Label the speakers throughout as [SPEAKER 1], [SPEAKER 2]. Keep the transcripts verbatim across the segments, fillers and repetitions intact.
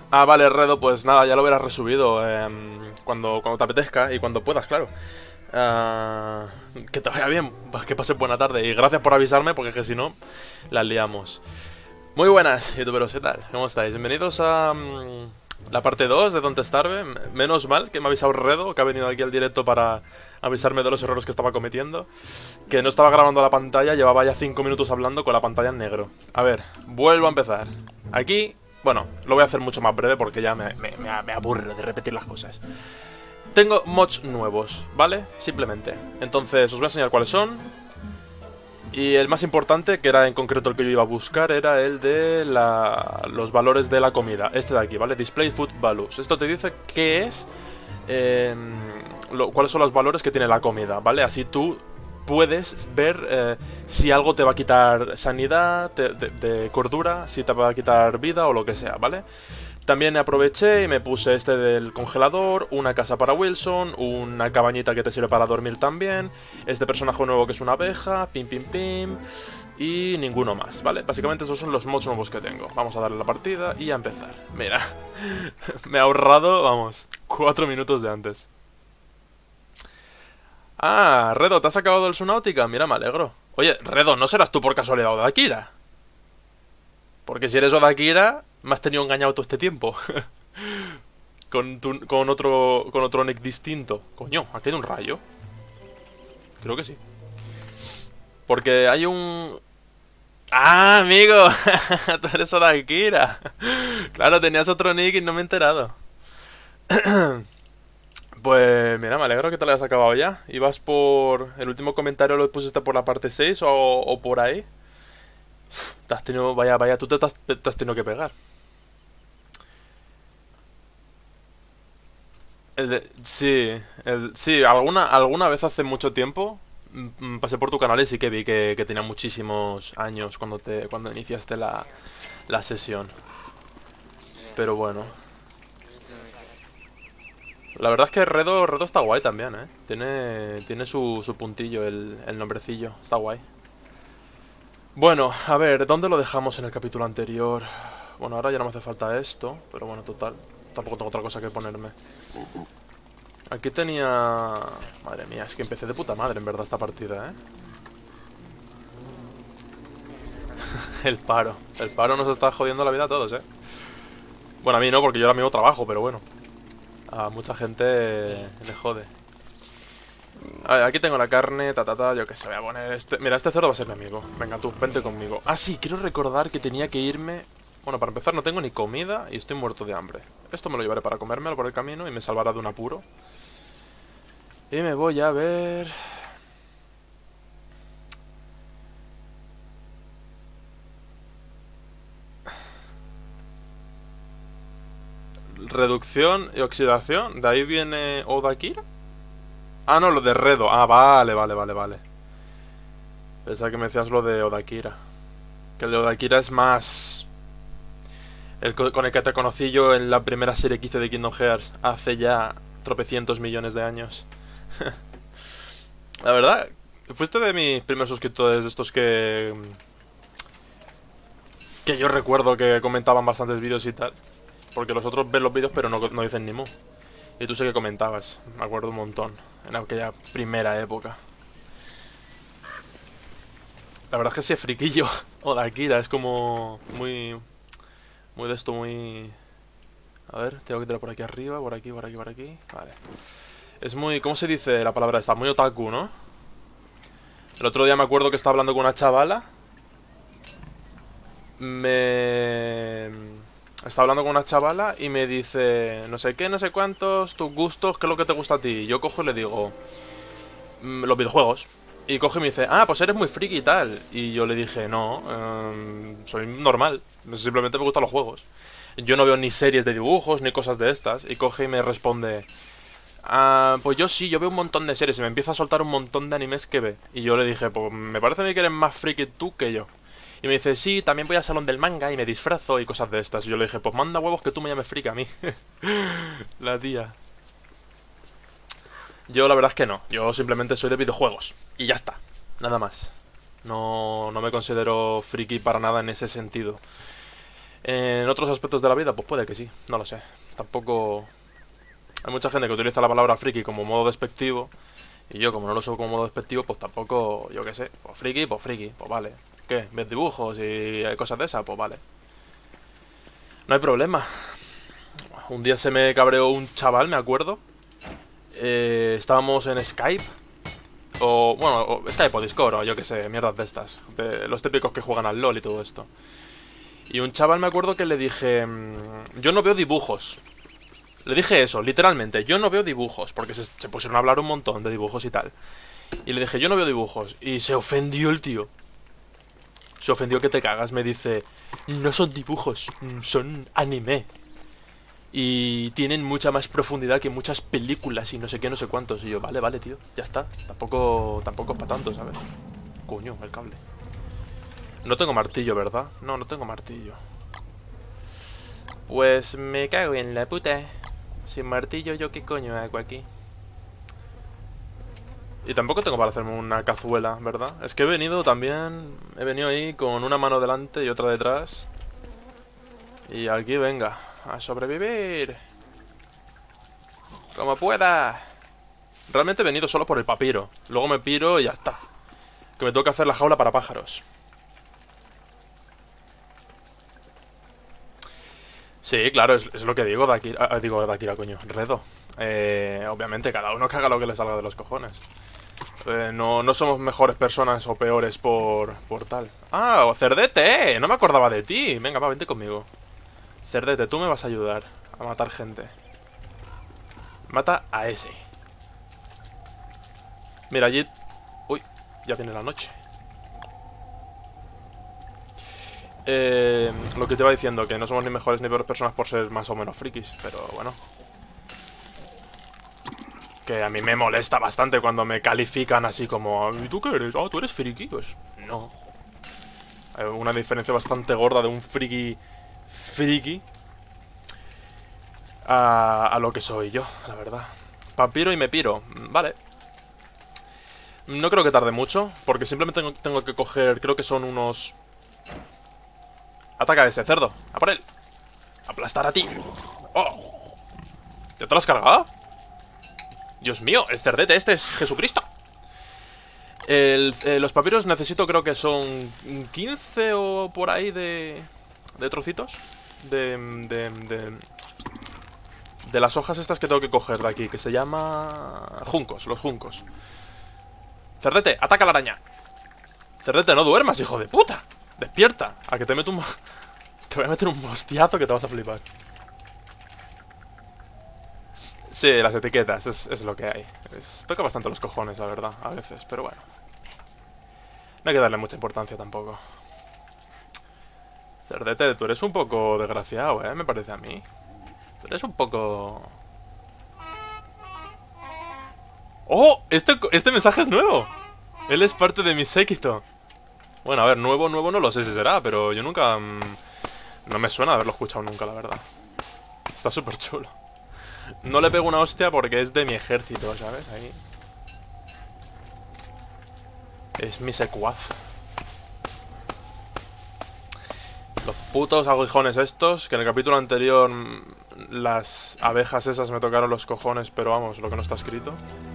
[SPEAKER 1] Ah, vale, Redo, pues nada, ya lo verás resubido em, cuando, cuando te apetezca y cuando puedas, claro. Ah, que te vaya bien, pues que pases buena tarde y gracias por avisarme porque es que si no, la liamos. Muy buenas, youtuberos, ¿qué tal? ¿Cómo estáis? Bienvenidos a mm, la parte dos de Don't Starve. M- Menos mal que me ha avisado Redo, que ha venido aquí al directo para avisarme de los errores que estaba cometiendo. Que no estaba grabando la pantalla, llevaba ya cinco minutos hablando con la pantalla en negro. A ver, vuelvo a empezar. Aquí, bueno, lo voy a hacer mucho más breve porque ya me, me, me, me aburro de repetir las cosas. Tengo mods nuevos, ¿vale? Simplemente. Entonces, os voy a enseñar cuáles son. Y el más importante, que era en concreto el que yo iba a buscar, era el de la, los valores de la comida. Este de aquí, ¿vale? Display Food Values. Esto te dice qué es, eh, lo, cuáles son los valores que tiene la comida, ¿vale? Así tú puedes ver eh, si algo te va a quitar sanidad, de, de, de cordura, si te va a quitar vida o lo que sea, ¿vale? También aproveché y me puse este del congelador, una casa para Wilson, una cabañita que te sirve para dormir también, este personaje nuevo que es una abeja, pim pim pim, y ninguno más, ¿vale? Básicamente esos son los mods nuevos que tengo. Vamos a darle la partida y a empezar. Mira, me he ahorrado, vamos, cuatro minutos de antes. Ah, Redo, ¿te has acabado el Subnautica? Mira, me alegro. Oye, Redo, ¿no serás tú por casualidad Odakira? Porque si eres Odakira, me has tenido engañado todo este tiempo. Con, tu- con otro con otro nick distinto. Coño, ¿ha caído un rayo? Creo que sí. Porque hay un... ¡Ah, amigo! Tú eres Odakira. Claro, tenías otro nick y no me he enterado. Pues mira, me alegro que te lo hayas acabado ya. ¿Ibas por... el último comentario lo pusiste por la parte seis o, o por ahí? Te has tenido... Vaya, vaya, tú te, has, te has tenido que pegar. El de- sí, el, sí, alguna, alguna vez hace mucho tiempo mm, mm, pasé por tu canal y sí que vi que, que tenía muchísimos años cuando te cuando iniciaste la, la sesión. Pero bueno, la verdad es que Redo, Redo está guay también, ¿eh? Tiene, tiene su, su puntillo el, el nombrecillo, está guay. Bueno, a ver, ¿dónde lo dejamos en el capítulo anterior? Bueno, ahora ya no me hace falta esto, pero bueno, total, tampoco tengo otra cosa que ponerme. Aquí tenía... Madre mía, es que empecé de puta madre en verdad esta partida, ¿eh? El paro. El paro nos está jodiendo la vida a todos, ¿eh? Bueno, a mí no, porque yo ahora mismo trabajo, pero bueno. A mucha gente le jode. A ver, aquí tengo la carne, ta ta ta, yo que sé, voy a poner este... Mira, este cerdo va a ser mi amigo. Venga tú, vente conmigo. Ah, sí, quiero recordar que tenía que irme... Bueno, para empezar no tengo ni comida y estoy muerto de hambre. Esto me lo llevaré para comérmelo por el camino y me salvará de un apuro. Y me voy a ver... Reducción y oxidación. ¿De ahí viene Odakira? Ah, no, lo de Redo. Ah, vale, vale, vale, vale. Pensaba que me decías lo de Odakira. Que el de Odakira es más... El co- con el que te conocí yo en la primera serie que hice de Kingdom Hearts hace ya tropecientos millones de años. La verdad, fuiste de mis primeros suscriptores de estos que... Que yo recuerdo que comentaban bastantes vídeos y tal. Porque los otros ven los vídeos pero no, no dicen ni mu. Y tú sé que comentabas, me acuerdo un montón, en aquella primera época. La verdad es que ese friquillo o de Akira es como muy... Muy de esto, muy... A ver, tengo que tirar por aquí arriba, por aquí, por aquí, por aquí. Vale. Es muy... ¿Cómo se dice la palabra esta? Muy otaku, ¿no? El otro día me acuerdo que estaba hablando con una chavala. Me... Estaba hablando con una chavala y me dice... No sé qué, no sé cuántos, tus gustos, ¿qué es lo que te gusta a ti? Y yo cojo y le digo... "Mm, los videojuegos". Y coge y me dice, ah, pues eres muy friki y tal. Y yo le dije, no, em, soy normal, simplemente me gustan los juegos. Yo no veo ni series de dibujos ni cosas de estas. Y coge y me responde, ah, pues yo sí, yo veo un montón de series. Y me empieza a soltar un montón de animes que ve. Y yo le dije, pues me parece a mí que eres más friki tú que yo. Y me dice, sí, también voy al salón del manga y me disfrazo y cosas de estas. Y yo le dije, pues manda huevos que tú me llames friki a mí. La tía. Yo la verdad es que no, yo simplemente soy de videojuegos y ya está, nada más. No, no me considero friki para nada en ese sentido. En otros aspectos de la vida, pues puede que sí, no lo sé. Tampoco... Hay mucha gente que utiliza la palabra friki como modo despectivo. Y yo, como no lo uso como modo despectivo, pues tampoco, yo qué sé. Pues friki, pues friki, pues vale. ¿Qué? ¿Ves dibujos y hay cosas de esas? Pues vale. No hay problema. Un día se me cabreó un chaval, me acuerdo. Eh, estábamos en Skype. O, bueno, o Skype o Discord, o yo qué sé, mierdas de estas. De los típicos que juegan al LOL y todo esto. Y un chaval me acuerdo que le dije... Yo no veo dibujos. Le dije eso, literalmente, yo no veo dibujos. Porque se, se pusieron a hablar un montón de dibujos y tal. Y le dije, yo no veo dibujos. Y se ofendió el tío. Se ofendió que te cagas, me dice... No son dibujos, son anime. Y tienen mucha más profundidad que muchas películas y no sé qué, no sé cuántos. Y yo, vale, vale, tío, ya está. Tampoco, tampoco es para tanto, ¿sabes? Coño, el cable. No tengo martillo, ¿verdad? No, no tengo martillo. Pues me cago en la puta. Sin martillo, ¿yo qué coño hago aquí? Y tampoco tengo para hacerme una cazuela, ¿verdad? Es que he venido también... He venido ahí con una mano delante y otra detrás. Y aquí, venga, a sobrevivir. Como pueda. Realmente he venido solo por el papiro. Luego me piro y ya está. Que me tengo que hacer la jaula para pájaros. Sí, claro, es, es lo que digo de aquí. Ah, digo de aquí, coño, Redo. Eh, obviamente, cada uno que haga lo que le salga de los cojones. Eh, no, no somos mejores personas o peores por, por tal. Ah, Cerdete, no me acordaba de ti. Venga, va, vente conmigo. Cerdete, tú me vas a ayudar a matar gente. Mata a ese. Mira, allí... Uy, ya viene la noche. Eh, lo que te iba diciendo, que no somos ni mejores ni peores personas por ser más o menos frikis, pero bueno. Que a mí me molesta bastante cuando me califican así como... ¿Y tú qué eres? Ah, ¿tú eres friki? Pues no. Hay una diferencia bastante gorda de un friki... Friki... A, a lo que soy yo, la verdad. Vampiro y me piro. Vale. No creo que tarde mucho, porque simplemente tengo, tengo que coger... Creo que son unos... Ataca a ese cerdo. A por él. Aplastar a ti. ¡Oh! ¿Ya te lo has cargado? Dios mío, el cerdete este es Jesucristo. El, eh, los papiros necesito, creo que son quince o por ahí de... De trocitos. De... De... De, de las hojas estas que tengo que coger de aquí, que se llama... Juncos, los juncos. Cerdete, ataca a la araña. Cerdete, no duermas, hijo de puta. Despierta, a que te meto un... Te voy a meter un hostiazo que te vas a flipar. Sí, las etiquetas, es, es lo que hay. Es, toca bastante los cojones, la verdad, a veces, pero bueno. No hay que darle mucha importancia tampoco. Cerdete, tú eres un poco desgraciado, ¿eh? Me parece a mí. Tú eres un poco... ¡Oh! Este, este mensaje es nuevo. Él es parte de mi séquito. Bueno, a ver, nuevo, nuevo no lo sé si será, pero yo nunca... Mmm, no me suena de haberlo escuchado nunca, la verdad. Está súper chulo. No le pego una hostia porque es de mi ejército, ¿sabes? Ahí. Es mi secuaz. Los putos aguijones estos, que en el capítulo anterior las abejas esas me tocaron los cojones, pero vamos, lo que no está escrito.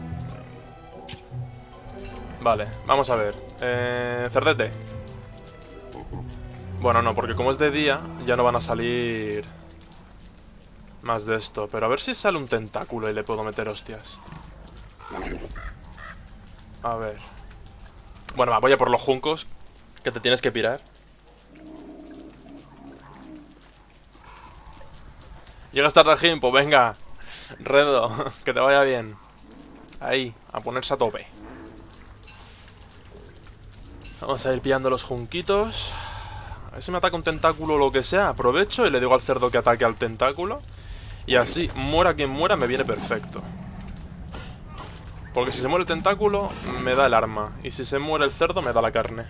[SPEAKER 1] Vale, vamos a ver. Eh, cerdete. Bueno, no, porque como es de día, ya no van a salir más de esto. Pero a ver si sale un tentáculo y le puedo meter hostias. A ver. Bueno, va, voy a por los juncos, que te tienes que pirar. Llega hasta Rajim, pues venga. Redo, que te vaya bien. Ahí, a ponerse a tope. Vamos a ir pillando los junquitos. A ver si me ataca un tentáculo o lo que sea. Aprovecho y le digo al cerdo que ataque al tentáculo. Y así, muera quien muera, me viene perfecto. Porque si se muere el tentáculo, me da el arma. Y si se muere el cerdo, me da la carne.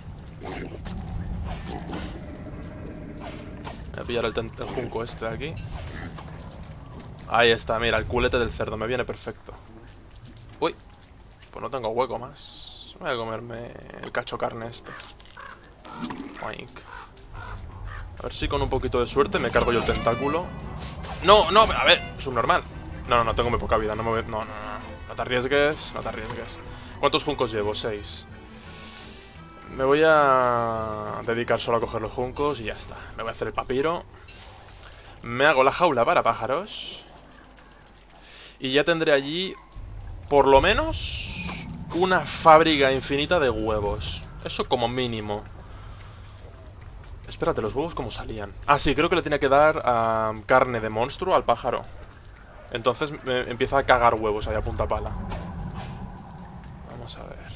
[SPEAKER 1] Voy a pillar el, el junco este de aquí. Ahí está, mira, el culete del cerdo, me viene perfecto. Uy, pues no tengo hueco más. Voy a comerme el cacho carne este. Oink. A ver si con un poquito de suerte me cargo yo el tentáculo. No, no, a ver, es un normal. No, no, no, tengo muy poca vida, no me voy... No, no, no, no te arriesgues, no te arriesgues. ¿Cuántos juncos llevo? Seis. Me voy a dedicar solo a coger los juncos y ya está. Me voy a hacer el papiro. Me hago la jaula para pájaros. Y ya tendré allí, por lo menos, una fábrica infinita de huevos. Eso como mínimo. Espérate, ¿los huevos cómo salían? Ah, sí, creo que le tiene que dar uh, carne de monstruo al pájaro. Entonces me empieza a cagar huevos ahí a punta pala. Vamos a ver.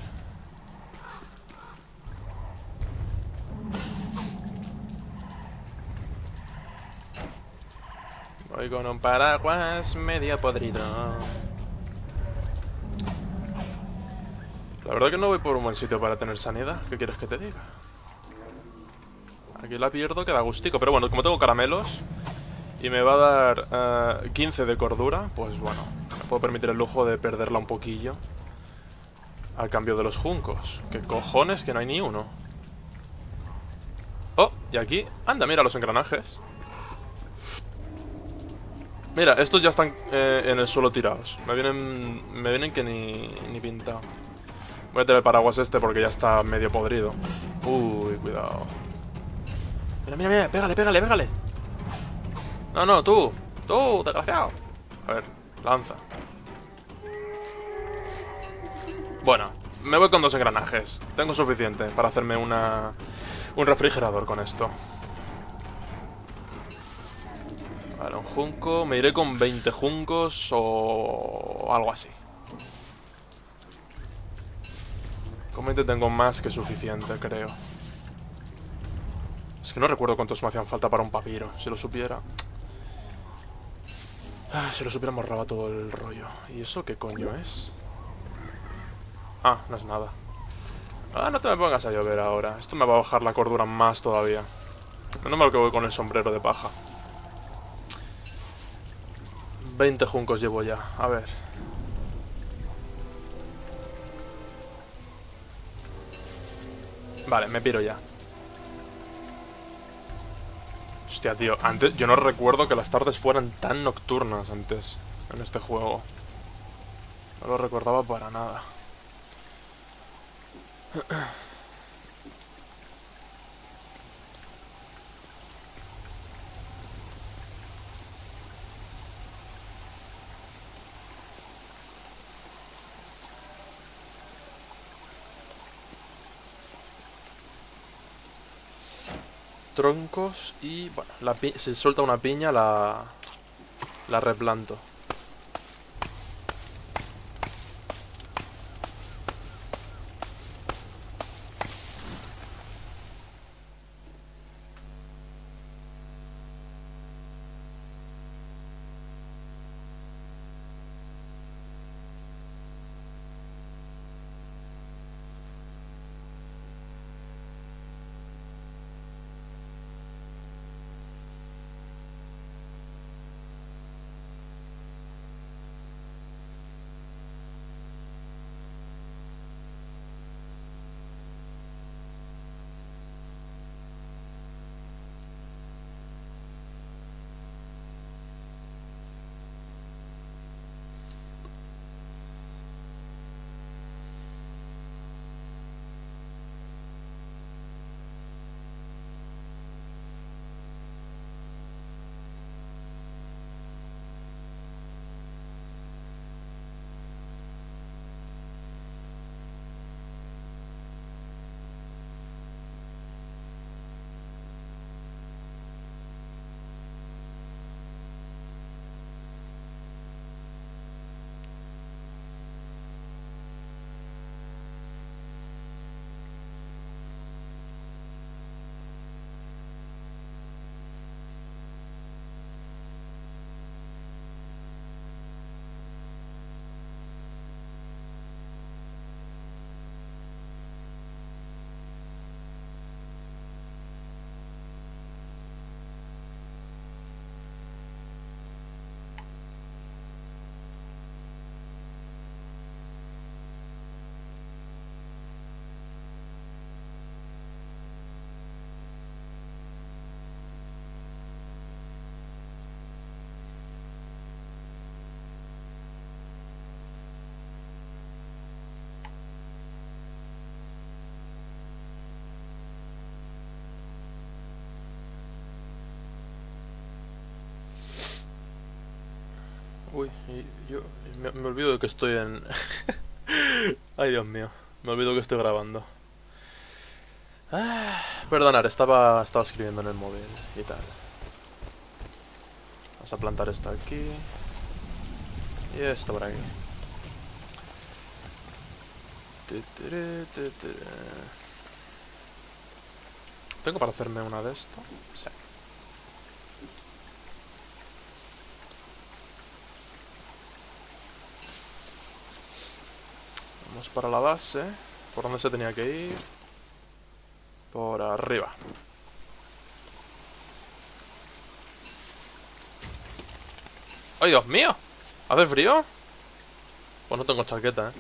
[SPEAKER 1] Voy con un paraguas medio podrido. La verdad que no voy por un buen sitio para tener sanidad. ¿Qué quieres que te diga? Aquí la pierdo, queda gustico. Pero bueno, como tengo caramelos y me va a dar uh, quince de cordura, pues bueno, me puedo permitir el lujo de perderla un poquillo al cambio de los juncos. ¿Qué cojones? Que no hay ni uno. Oh, y aquí... Anda, mira los engranajes. Mira, estos ya están eh, en el suelo tirados. Me vienen... Me vienen que ni, ni pintado. Voy a tener el paraguas este porque ya está medio podrido. Uy, cuidado. Mira, mira, mira, pégale, pégale, pégale. No, no, tú. Tú, desgraciado. A ver, lanza. Bueno, me voy con dos engranajes. Tengo suficiente para hacerme una... un refrigerador con esto. Vale, un junco. Me iré con veinte juncos o algo así. Con veinte tengo más que suficiente, creo. Es que no recuerdo cuántos me hacían falta para un papiro. Si lo supiera... Ah, si lo supiera me ahorraba todo el rollo. ¿Y eso qué coño es? Ah, no es nada. Ah, no te me pongas a llover ahora. Esto me va a bajar la cordura más todavía. Menos mal que voy con el sombrero de paja. veinte juncos llevo ya. A ver. Vale, me piro ya. Hostia, tío. Antes, yo no recuerdo que las tardes fueran tan nocturnas antes en este juego. No lo recordaba para nada. Troncos y... bueno, la pi si suelta una piña la... la replanto. Uy, y yo me, me olvido de que estoy en... Ay, Dios mío. Me olvido que estoy grabando. Ah, perdonar, estaba, estaba escribiendo en el móvil y tal. Vamos a plantar esto aquí. Y esto por aquí. ¿Tengo para hacerme una de esto? Sí. Vamos para la base. ¿Por dónde se tenía que ir? Por arriba. ¡Ay, Dios mío! ¿Hace frío? Pues no tengo chaqueta, ¿eh?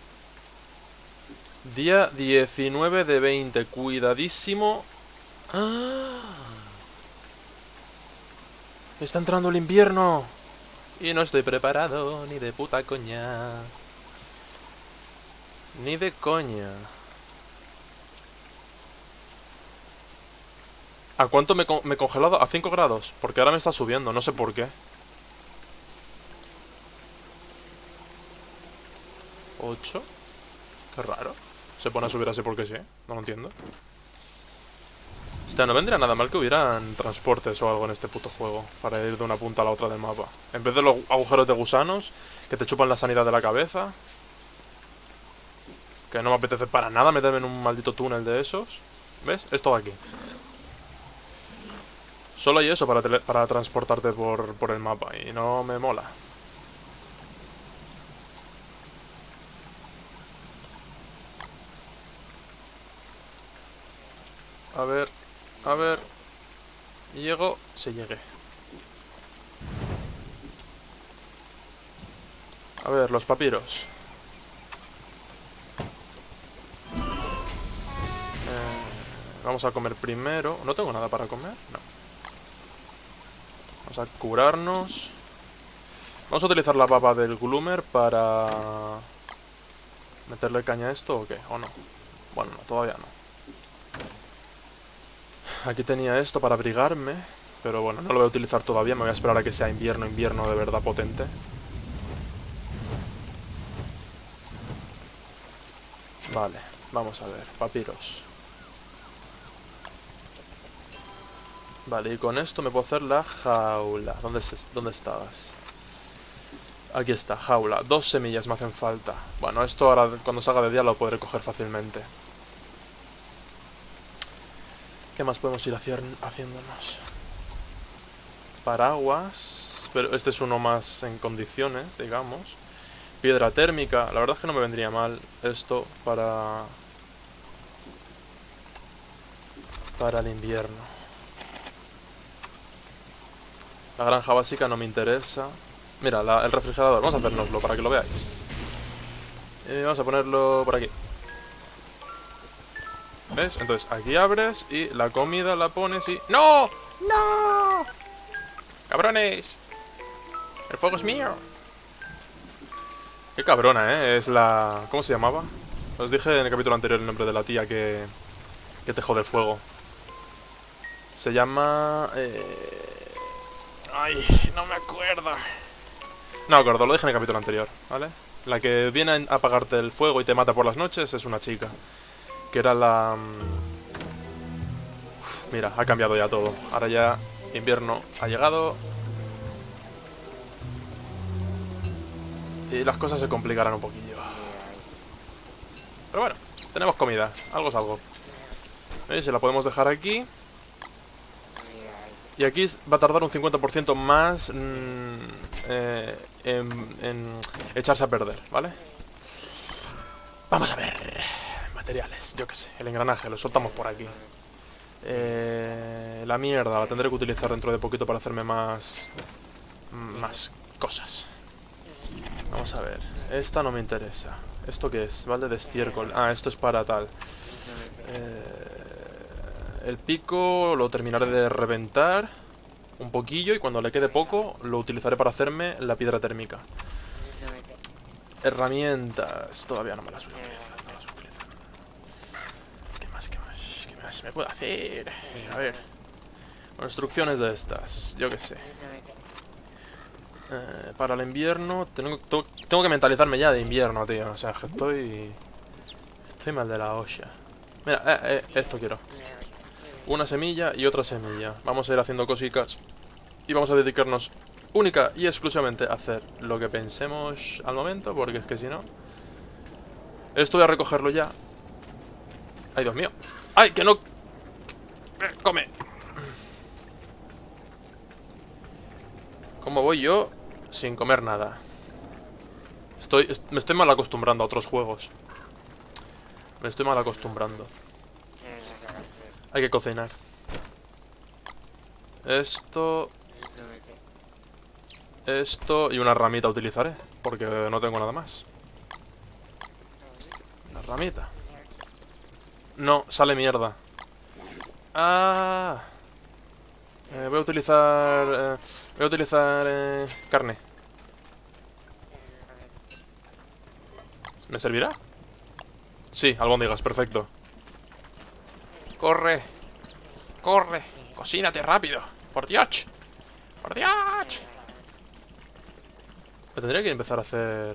[SPEAKER 1] Día diecinueve de veinte. Cuidadísimo. ¡Ah! Está entrando el invierno. Y no estoy preparado ni de puta coña. Ni de coña. ¿A cuánto me, con me he congelado? A cinco grados. Porque ahora me está subiendo, no sé por qué. ocho. Qué raro. Se pone a subir así porque sí. No lo entiendo. Hostia, no vendría nada mal que hubieran transportes o algo en este puto juego para ir de una punta a la otra del mapa. En vez de los agujeros de gusanos que te chupan la sanidad de la cabeza. Que no me apetece para nada meterme en un maldito túnel de esos. ¿Ves? Es todo aquí. Solo hay eso para, para transportarte por, por el mapa y no me mola. A ver, a ver. Llego, sí llegué. A ver, los papiros. Eh, vamos a comer primero. ¿No tengo nada para comer? No. Vamos a curarnos. Vamos a utilizar la baba del Gloomer para... ¿meterle caña a esto o qué? ¿O no? Bueno, no, todavía no. Aquí tenía esto para abrigarme, pero bueno, no lo voy a utilizar todavía. Me voy a esperar a que sea invierno, invierno de verdad potente. Vale, vamos a ver, papiros. Vale, y con esto me puedo hacer la jaula. ¿Dónde, dónde estabas? Aquí está, jaula. Dos semillas me hacen falta. Bueno, esto ahora cuando salga de día lo podré coger fácilmente. ¿Qué más podemos ir haciéndonos? Paraguas. Pero este es uno más en condiciones, digamos. Piedra térmica. La verdad es que no me vendría mal esto para... Para el invierno. La granja básica no me interesa. Mira, la, el refrigerador. Vamos a hacérnoslo para que lo veáis. Eh, vamos a ponerlo por aquí. ¿Ves? Entonces aquí abres y la comida la pones y... ¡No! ¡No! ¡Cabrones! ¡El fuego es mío! Qué cabrona, ¿eh? Es la... ¿Cómo se llamaba? Os dije en el capítulo anterior el nombre de la tía que... Que te jode el fuego. Se llama... Eh... Ay, no me acuerdo. No me acuerdo, lo dije en el capítulo anterior, ¿vale? La que viene a apagarte el fuego y te mata por las noches es una chica. Que era la... Uf, mira, ha cambiado ya todo. Ahora ya invierno ha llegado. Y las cosas se complicarán un poquillo. Pero bueno, tenemos comida. Algo es algo. ¿Veis? Se la podemos dejar aquí. Y aquí va a tardar un cincuenta por ciento más mmm, eh, en, en echarse a perder, ¿vale? Vamos a ver. Materiales, yo qué sé. El engranaje, lo soltamos por aquí. Eh, la mierda la tendré que utilizar dentro de poquito para hacerme más... Más cosas. Vamos a ver. Esta no me interesa. ¿Esto qué es? Balde de estiércol. Ah, esto es para tal. Eh... El pico lo terminaré de reventar un poquillo y cuando le quede poco lo utilizaré para hacerme la piedra térmica. Herramientas. Todavía no me las voy a utilizar. No las voy a utilizar. ¿Qué más? ¿Qué más? ¿Qué más me puedo hacer? A ver. Construcciones de estas. Yo qué sé. Eh, para el invierno tengo, to- tengo que mentalizarme ya de invierno, tío. O sea, que estoy... Estoy mal de la olla. Mira, eh, eh, esto quiero. Una semilla y otra semilla. Vamos a ir haciendo cositas. Y vamos a dedicarnos única y exclusivamente a hacer lo que pensemos al momento. Porque es que si no... Esto voy a recogerlo ya. Ay, Dios mío. Ay, que no... Eh, come. ¿Cómo voy yo sin comer nada? Estoy, est- me estoy mal acostumbrando a otros juegos. Me estoy mal acostumbrando. Hay que cocinar. Esto... Esto y una ramita utilizaré. Porque no tengo nada más. Una ramita. No, sale mierda. Ah... Eh, voy a utilizar... eh, voy a utilizar... eh, carne. ¿Me servirá? Sí, albóndigas, perfecto. ¡Corre! ¡Corre! ¡Cocínate rápido! ¡Por Dios! ¡Por Dios! Me tendría que empezar a hacer...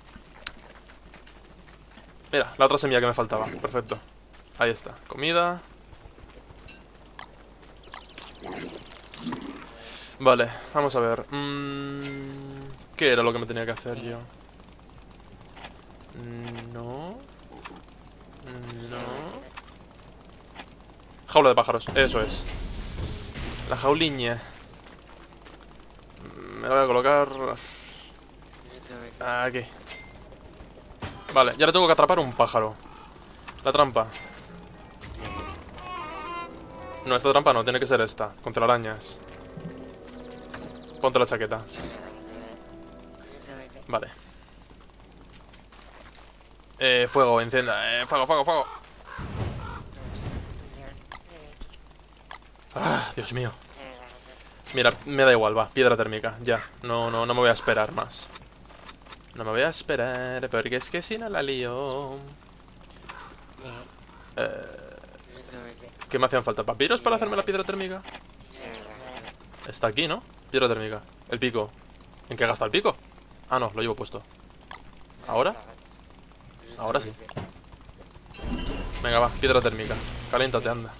[SPEAKER 1] Mira, la otra semilla que me faltaba. Perfecto. Ahí está. Comida. Vale, vamos a ver. Mm, ¿qué era lo que me tenía que hacer yo? No. No. Jaula de pájaros, eso es. La jauliña. Me la voy a colocar... Aquí. Vale, ya le tengo que atrapar un pájaro. La trampa. No, esta trampa no, tiene que ser esta. Con telarañas. Ponte la chaqueta. Vale. Eh, fuego, encienda. Eh, fuego, fuego, fuego. Ah, Dios mío. Mira, me da igual, va, piedra térmica, ya. No, no, no me voy a esperar más. No me voy a esperar, porque es que si no la lío. Eh, ¿Qué me hacían falta? ¿Papiros para hacerme la piedra térmica? Está aquí, ¿no? Piedra térmica. El pico. ¿En qué gasta el pico? Ah, no, lo llevo puesto. ¿Ahora? Ahora sí. Venga, va, piedra térmica. Caliéntate, anda.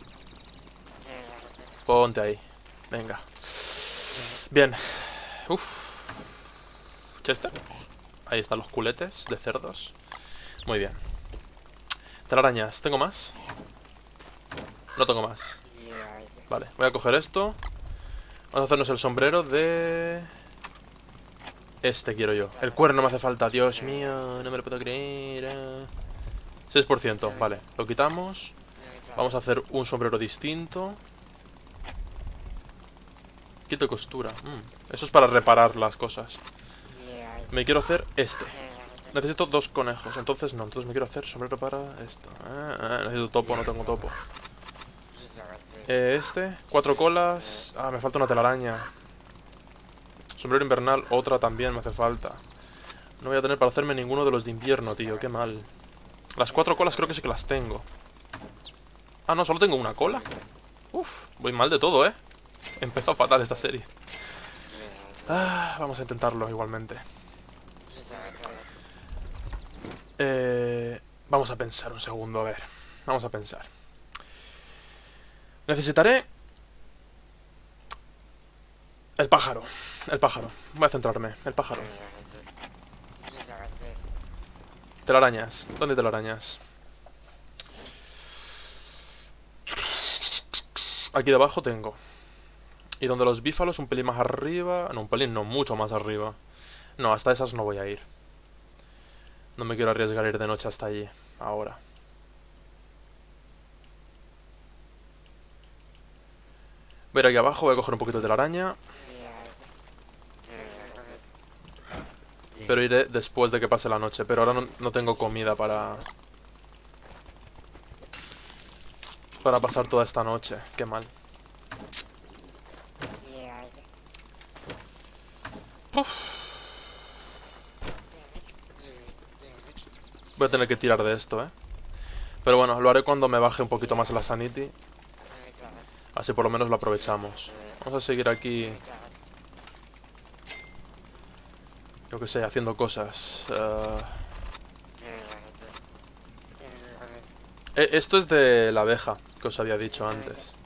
[SPEAKER 1] Ponte ahí. Venga. Bien. Uf. Chester. Ahí están los culetes de cerdos. Muy bien. Telarañas. ¿Tengo más? No tengo más. Vale, voy a coger esto. Vamos a hacernos el sombrero de... Este quiero yo. El cuerno me hace falta. Dios mío, no me lo puedo creer. seis por ciento. Vale, lo quitamos. Vamos a hacer un sombrero distinto. Quito costura. Mm, eso es para reparar las cosas. Me quiero hacer este. Necesito dos conejos. Entonces no, entonces me quiero hacer sombrero para esto. eh, eh, Necesito topo, no tengo topo. eh, Este, cuatro colas. Ah, me falta una telaraña. Sombrero invernal, otra también me hace falta. No voy a tener para hacerme ninguno de los de invierno, tío, qué mal. Las cuatro colas creo que sí que las tengo. Ah, no, solo tengo una cola. Uf, voy mal de todo, eh. Empezó fatal esta serie. Ah, vamos a intentarlo igualmente. Eh, vamos a pensar un segundo, a ver. Vamos a pensar. Necesitaré... El pájaro. El pájaro. Voy a centrarme. El pájaro. Telarañas. ¿Dónde hay telarañas? Aquí debajo tengo. Y donde los bífalos un pelín más arriba... No, un pelín no, mucho más arriba. No, hasta esas no voy a ir. No me quiero arriesgar a ir de noche hasta allí. Ahora. Voy a ir aquí abajo, voy a coger un poquito de telaraña. Pero iré después de que pase la noche. Pero ahora no, no tengo comida para... Para pasar toda esta noche. Qué mal. Uf. Voy a tener que tirar de esto, eh. Pero bueno, lo haré cuando me baje un poquito más la sanity. Así por lo menos lo aprovechamos. Vamos a seguir aquí yo que sé, haciendo cosas. Uh... Eh, esto es de la abeja, que os había dicho antes.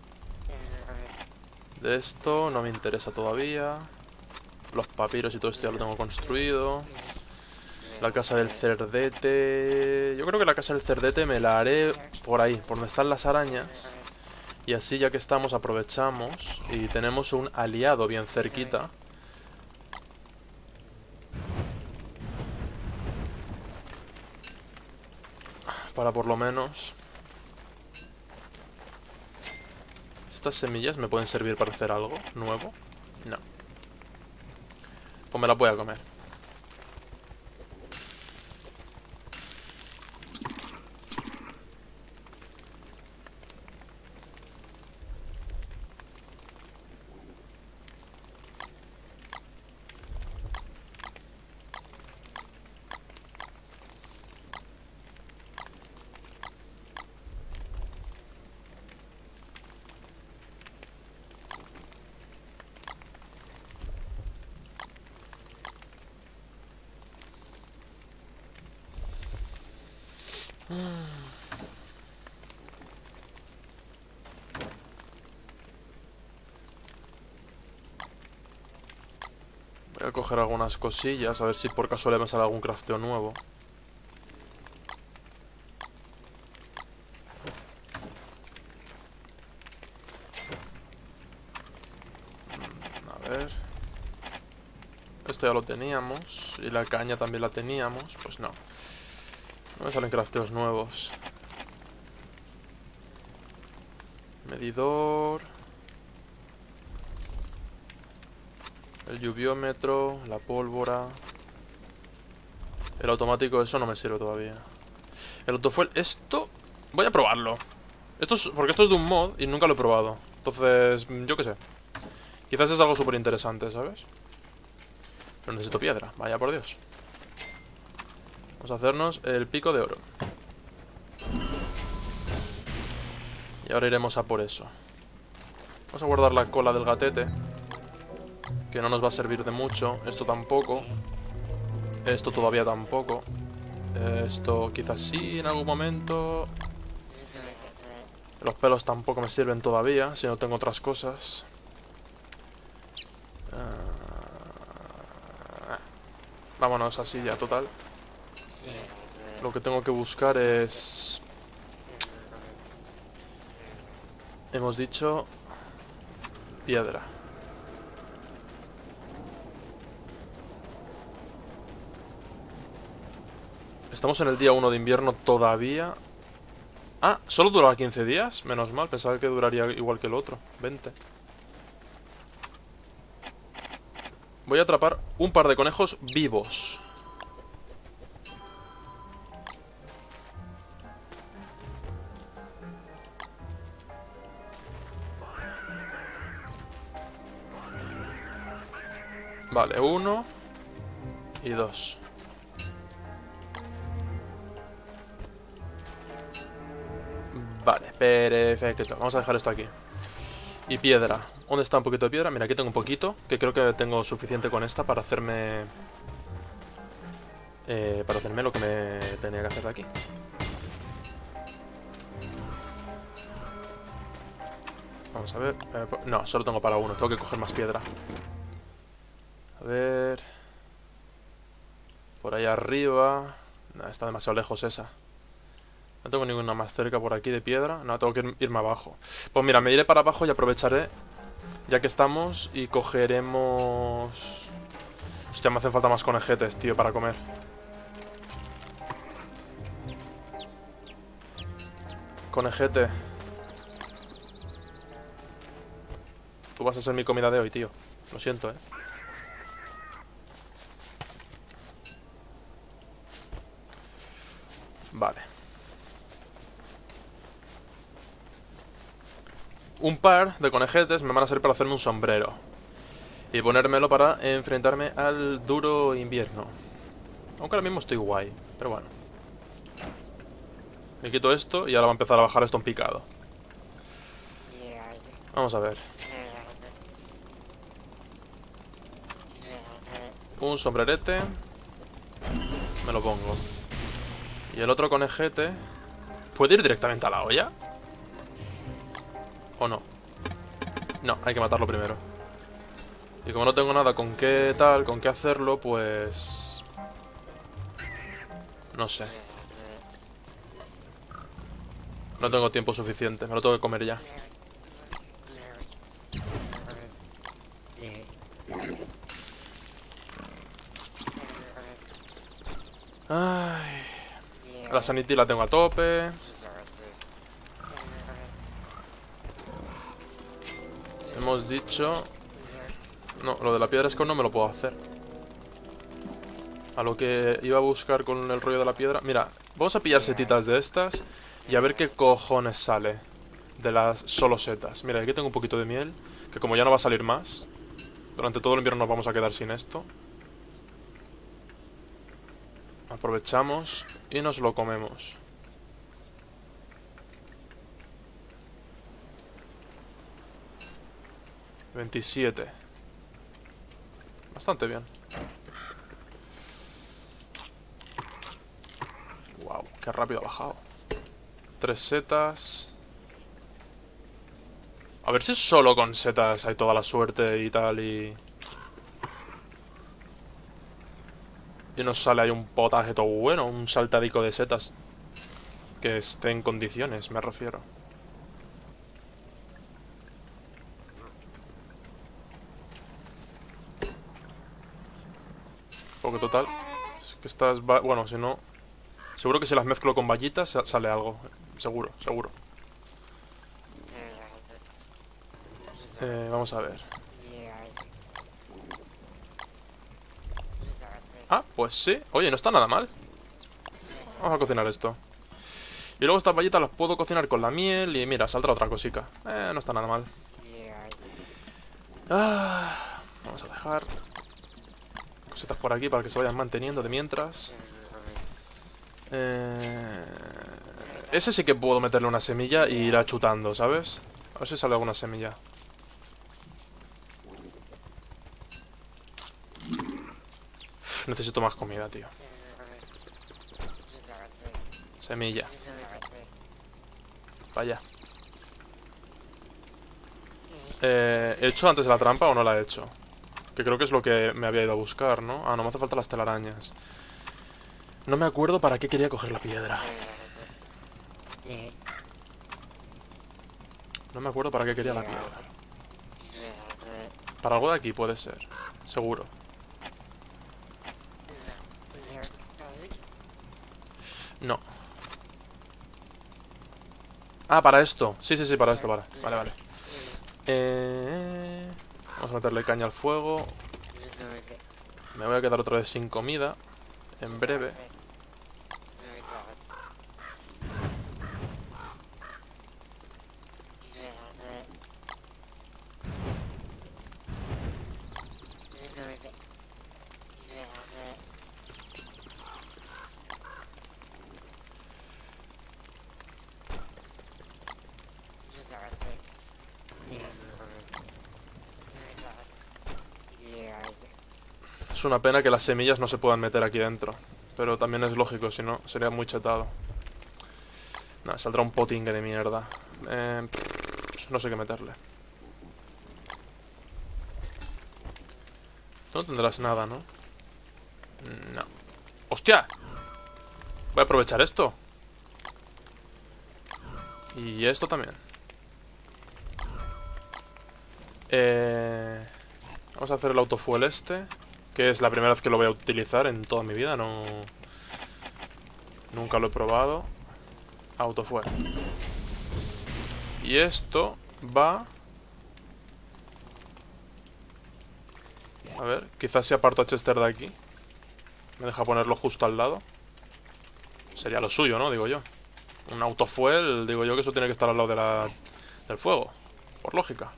[SPEAKER 1] De esto no me interesa todavía. Los papiros y todo esto ya lo tengo construido. La casa del cerdete... Yo creo que la casa del cerdete me la haré por ahí, por donde están las arañas. Y así, ya que estamos, aprovechamos y tenemos un aliado bien cerquita. Para por lo menos... ¿Estas semillas me pueden servir para hacer algo nuevo? No. Pues me las voy a comer. Voy a coger algunas cosillas, a ver si por casualidad me sale algún crafteo nuevo. A ver... Esto ya lo teníamos. Y la caña también la teníamos. Pues no. No me salen crafteos nuevos. Medidor. El lluviómetro. La pólvora. El automático, eso no me sirve todavía. El autofuel, esto... Voy a probarlo. Esto es... Porque esto es de un mod y nunca lo he probado. Entonces, yo qué sé. Quizás es algo súper interesante, ¿sabes? Pero necesito piedra, vaya por Dios. Vamos a hacernos el pico de oro. Y ahora iremos a por eso. Vamos a guardar la cola del gatete, que no nos va a servir de mucho. Esto tampoco. Esto todavía tampoco. Esto quizás sí en algún momento. Los pelos tampoco me sirven todavía, si no tengo otras cosas. Vámonos así ya, total. Lo que tengo que buscar es... Hemos dicho... Piedra. Estamos en el día uno de invierno todavía. Ah, ¿solo duraba quince días? Menos mal, pensaba que duraría igual que el otro. veinte. Voy a atrapar un par de conejos vivos. Vale, uno y dos. Vale, perfecto. Vamos a dejar esto aquí. Y piedra. ¿Dónde está un poquito de piedra? Mira, aquí tengo un poquito, que creo que tengo suficiente con esta para hacerme... Eh, para hacerme lo que me tenía que hacer de aquí. Vamos a ver... Eh, no, solo tengo para uno, tengo que coger más piedra. A ver... Por ahí arriba... No, está demasiado lejos esa. No tengo ninguna más cerca por aquí de piedra. No, tengo que irme abajo. Pues mira, me iré para abajo y aprovecharé, ya que estamos, y cogeremos... Hostia, me hacen falta más conejetes, tío, para comer. Conejete. Tú vas a ser mi comida de hoy, tío. Lo siento, eh. Vale. Un par de conejetes me van a servir para hacerme un sombrero y ponérmelo para enfrentarme al duro invierno. Aunque ahora mismo estoy guay, pero bueno. Me quito esto y ahora va a empezar a bajar esto en picado. Vamos a ver. Un sombrerete. Me lo pongo. Y el otro conejete. ¿Puede ir directamente a la olla? ¿O no? No, hay que matarlo primero. Y como no tengo nada con qué tal, con qué hacerlo, pues... no sé. No tengo tiempo suficiente, me lo tengo que comer ya. Ay. La sanity la tengo a tope. Hemos dicho... no, lo de la piedra Skull no me lo puedo hacer. A lo que iba a buscar con el rollo de la piedra... mira, vamos a pillar setitas de estas y a ver qué cojones sale de las solo setas. Mira, aquí tengo un poquito de miel, que como ya no va a salir más, durante todo el invierno nos vamos a quedar sin esto. Aprovechamos y nos lo comemos. veintisiete. Bastante bien. Wow, qué rápido ha bajado. Tres setas. A ver si solo con setas hay toda la suerte y tal y... y nos sale ahí un potaje todo bueno, un saltadico de setas que esté en condiciones, me refiero. Porque total, es que estas... bueno, si no... seguro que si las mezclo con vallitas sale algo. Seguro, seguro. Eh, vamos a ver. Ah, pues sí. Oye, no está nada mal. Vamos a cocinar esto. Y luego estas vallitas las puedo cocinar con la miel y mira, saldrá otra cosica. Eh, no está nada mal. Ah, vamos a dejar cositas por aquí para que se vayan manteniendo de mientras. Eh, ese sí que puedo meterle una semilla y irá chutando, ¿sabes? A ver si sale alguna semilla. Uf, necesito más comida, tío. Semilla. Vaya. Eh, ¿He hecho antes la trampa o no la he hecho? Que creo que es lo que me había ido a buscar, ¿no? Ah, no me hace falta las telarañas. No me acuerdo para qué quería coger la piedra. No me acuerdo para qué quería la piedra. Para algo de aquí puede ser. Seguro. No. Ah, para esto. Sí, sí, sí, para esto, para. Vale, vale. Eh... Vamos a meterle caña al fuego. Me voy a quedar otra vez sin comida. En breve. Es una pena que las semillas no se puedan meter aquí dentro. Pero también es lógico, si no, sería muy chetado. Nada, saldrá un potingue de mierda. Eh, pff, no sé qué meterle. No tendrás nada, ¿no? No. ¡Hostia! Voy a aprovechar esto. Y esto también. Eh, vamos a hacer el autofuel este, que es la primera vez que lo voy a utilizar en toda mi vida. No... Nunca lo he probado. Autofuel. Y esto va... A ver, quizás si aparto a Chester de aquí me deja ponerlo justo al lado. Sería lo suyo, ¿no? Digo yo. Un autofuel, digo yo que eso tiene que estar al lado de la, del fuego. Por lógica.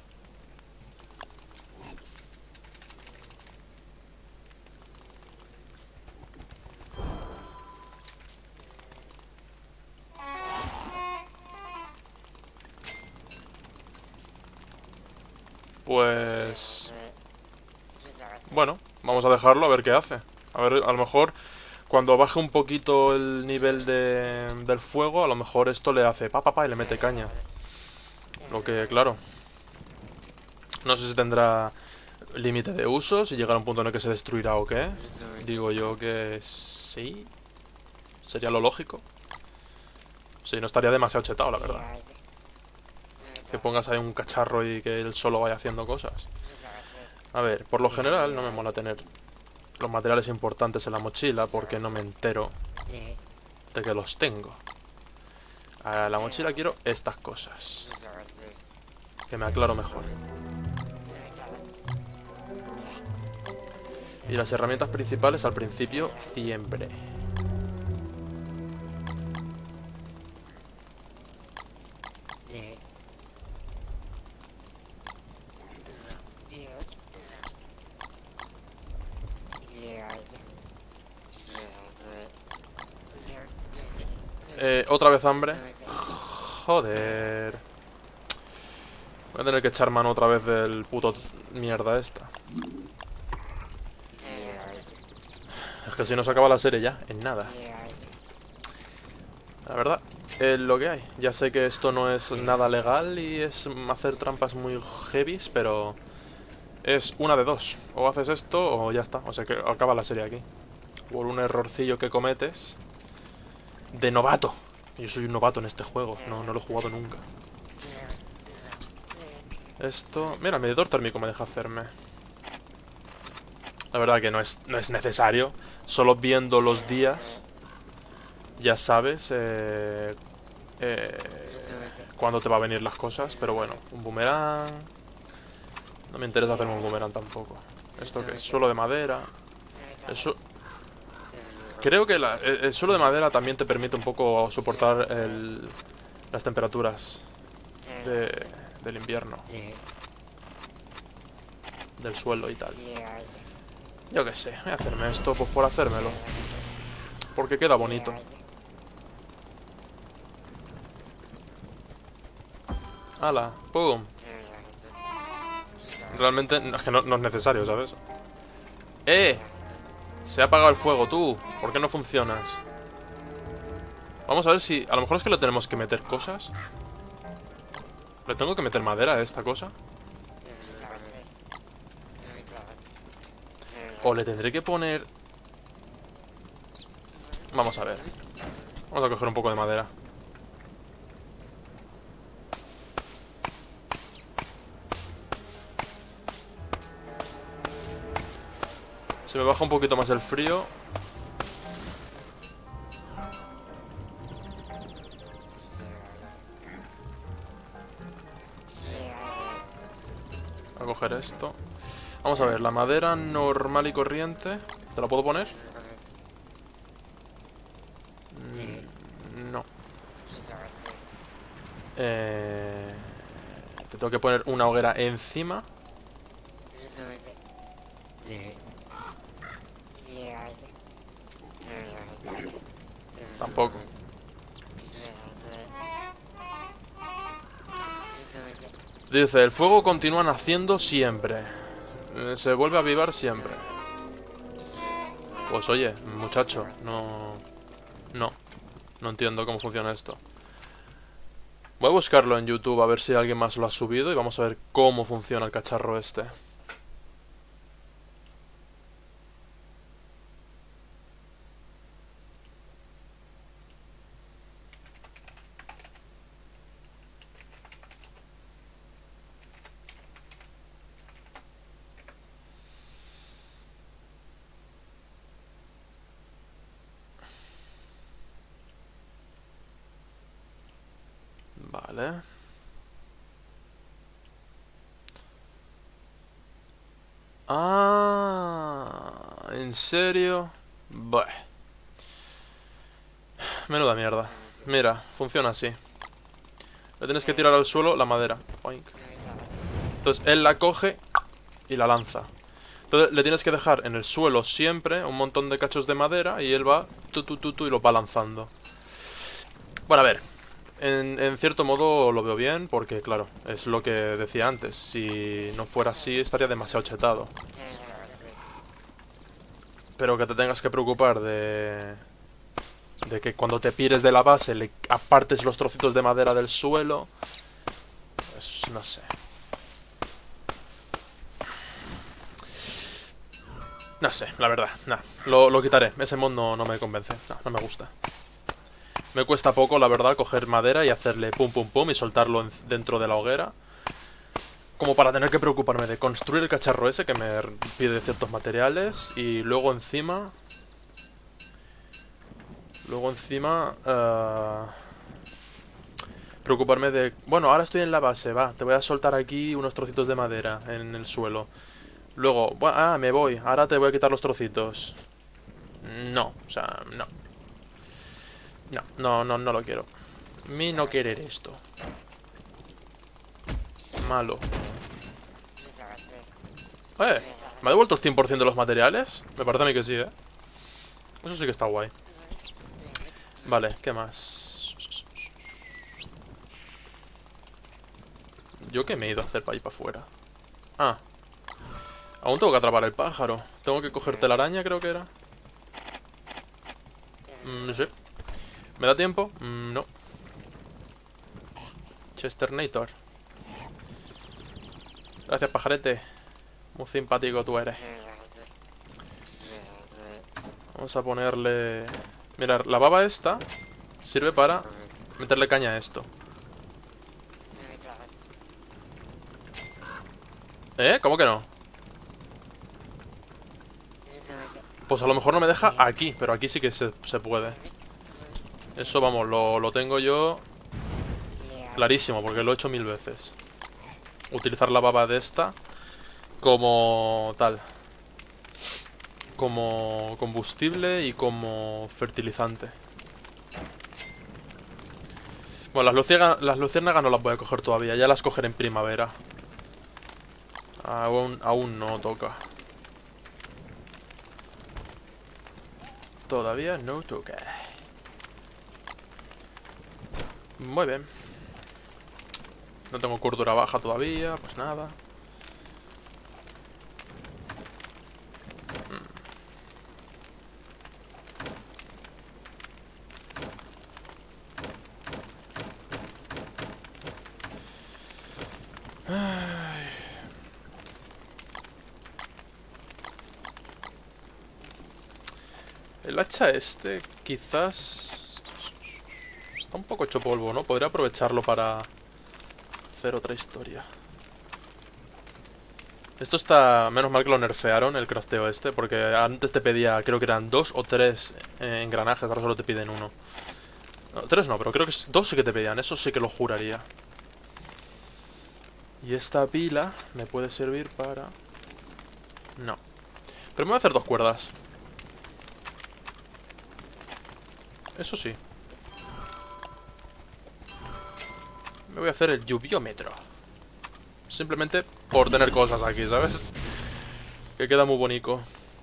[SPEAKER 1] Pues... Bueno, Vamos a dejarlo a ver qué hace. A ver, a lo mejor cuando baje un poquito el nivel de, del fuego, a lo mejor esto le hace pa pa pa y le mete caña. Lo que, claro, no sé si tendrá límite de uso, si llegará a un punto en el que se destruirá o qué. Digo yo que sí. Sería lo lógico. Sí, no estaría demasiado chetado, la verdad. Que pongas ahí un cacharro y que él solo vaya haciendo cosas. A ver, por lo general no me mola tener los materiales importantes en la mochila porque no me entero de que los tengo. A la mochila quiero estas cosas, que me aclaro mejor. Y las herramientas principales al principio siempre. Eh, otra vez hambre. Joder. Voy a tener que echar mano otra vez del puto mierda esta. Es que si no se acaba la serie ya, en nada. La verdad, es lo que hay. Ya sé que esto no es nada legal y es hacer trampas muy heavies, pero es una de dos. O haces esto o ya está. O sea que acaba la serie aquí. Por un errorcillo que cometes de novato. Yo soy un novato en este juego, no, no lo he jugado nunca. Esto... Mira, el medidor térmico me deja hacerme. La verdad que no es, no es necesario. Solo viendo los días ya sabes eh, eh, cuándo te va a venir las cosas. Pero bueno, un boomerang. No me interesa hacerme un boomerang tampoco. ¿Esto qué es? Suelo de madera. Eso... Creo que la, el, el suelo de madera también te permite un poco soportar el, las temperaturas de, del invierno. Del suelo y tal. Yo qué sé, voy a hacerme esto pues por hacérmelo. Porque queda bonito. ¡Hala! ¡Pum! Realmente es que no, no es necesario, ¿sabes? ¡Eh! Se ha apagado el fuego, tú. ¿Por qué no funcionas? Vamos a ver si... A lo mejor es que le tenemos que meter cosas. ¿Le tengo que meter madera a esta cosa? O le tendré que poner... Vamos a ver. Vamos a coger un poco de madera. Se me baja un poquito más el frío. Voy a coger esto. Vamos a ver, la madera normal y corriente. ¿Te la puedo poner? No. Eh, te tengo que poner una hoguera encima. Tampoco. Dice, el fuego continúa naciendo siempre. Eh, Se vuelve a avivar siempre. Pues oye, muchacho, no... No. No entiendo cómo funciona esto. Voy a buscarlo en YouTube a ver si alguien más lo ha subido y vamos a ver cómo funciona el cacharro este. Vale. Ah, ¿en serio? Bueh. Menuda mierda. Mira, funciona así. Le tienes que tirar al suelo la madera. Oink. Entonces él la coge y la lanza. Entonces le tienes que dejar en el suelo siempre un montón de cachos de madera y él va tu tu tu tu y lo va lanzando. Bueno, a ver. En, en cierto modo lo veo bien porque, claro, es lo que decía antes. Si no fuera así estaría demasiado chetado. Pero que te tengas que preocupar de... De que cuando te pires de la base le apartes los trocitos de madera del suelo. Pues no sé. No sé, la verdad, no. Lo, lo quitaré. Ese mod no, no me convence. No, no me gusta. Me cuesta poco, la verdad, coger madera y hacerle pum pum pum y soltarlo en, dentro de la hoguera. Como para tener que preocuparme de construir el cacharro ese que me pide ciertos materiales. Y luego encima... Luego encima... Uh, preocuparme de... Bueno, ahora estoy en la base, va. Te voy a soltar aquí unos trocitos de madera en el suelo. Luego... Bueno, ah, me voy. Ahora te voy a quitar los trocitos. No, o sea, no. No, no, no, no lo quiero. Mi no querer esto. Malo. Eh, ¿me ha devuelto el cien por ciento de los materiales? Me parece a mí que sí, eh. Eso sí que está guay. Vale, ¿qué más? ¿Yo qué me he ido a hacer para ir para afuera? Ah. Aún tengo que atrapar el pájaro. Tengo que coger telaraña, creo que era. Mm, no sé. ¿Me da tiempo? Mm, no. Chesternator. Gracias, pajarete. Muy simpático tú eres. Vamos a ponerle... Mirad, la baba esta sirve para meterle caña a esto. ¿Eh? ¿Cómo que no? Pues a lo mejor no me deja aquí, pero aquí sí que se, se puede. Eso, vamos, lo, lo tengo yo clarísimo, porque lo he hecho mil veces. Utilizar la baba de esta como tal. Como combustible y como fertilizante. Bueno, las, luciérnagas, las luciérnagas no las voy a coger todavía. Ya las cogeré en primavera. Aún, aún no toca. Todavía no toca. Muy bien. No tengo cordura baja todavía. Pues nada. Ay. El hacha este quizás está un poco hecho polvo, ¿no? Podría aprovecharlo para hacer otra historia. Esto está... Menos mal que lo nerfearon, el crafteo este, porque antes te pedía, creo que eran dos o tres eh, engranajes, ahora solo te piden uno. No, tres no, pero creo que dos sí que te pedían, eso sí que lo juraría. Y esta pila me puede servir para... No. Pero me voy a hacer dos cuerdas. Eso sí. Me voy a hacer el lluviómetro. Simplemente por tener cosas aquí, ¿sabes? Que queda muy bonito.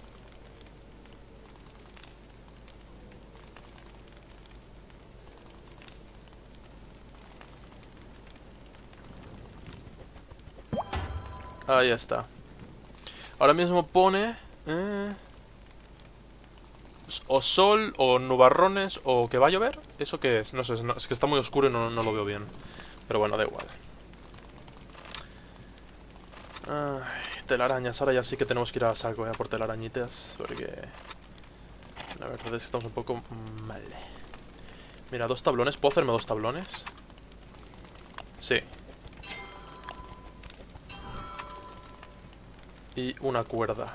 [SPEAKER 1] Ahí está. Ahora mismo pone... Eh, o sol, o nubarrones, o que va a llover. ¿Eso qué es? No sé, no, es que está muy oscuro y no, no lo veo bien. Pero bueno, da igual. Ay, telarañas. Ahora ya sí que tenemos que ir a saco, eh, por telarañitas. Porque... La verdad es que estamos un poco mal. Mira, dos tablones. ¿Puedo hacerme dos tablones? Sí. Y una cuerda.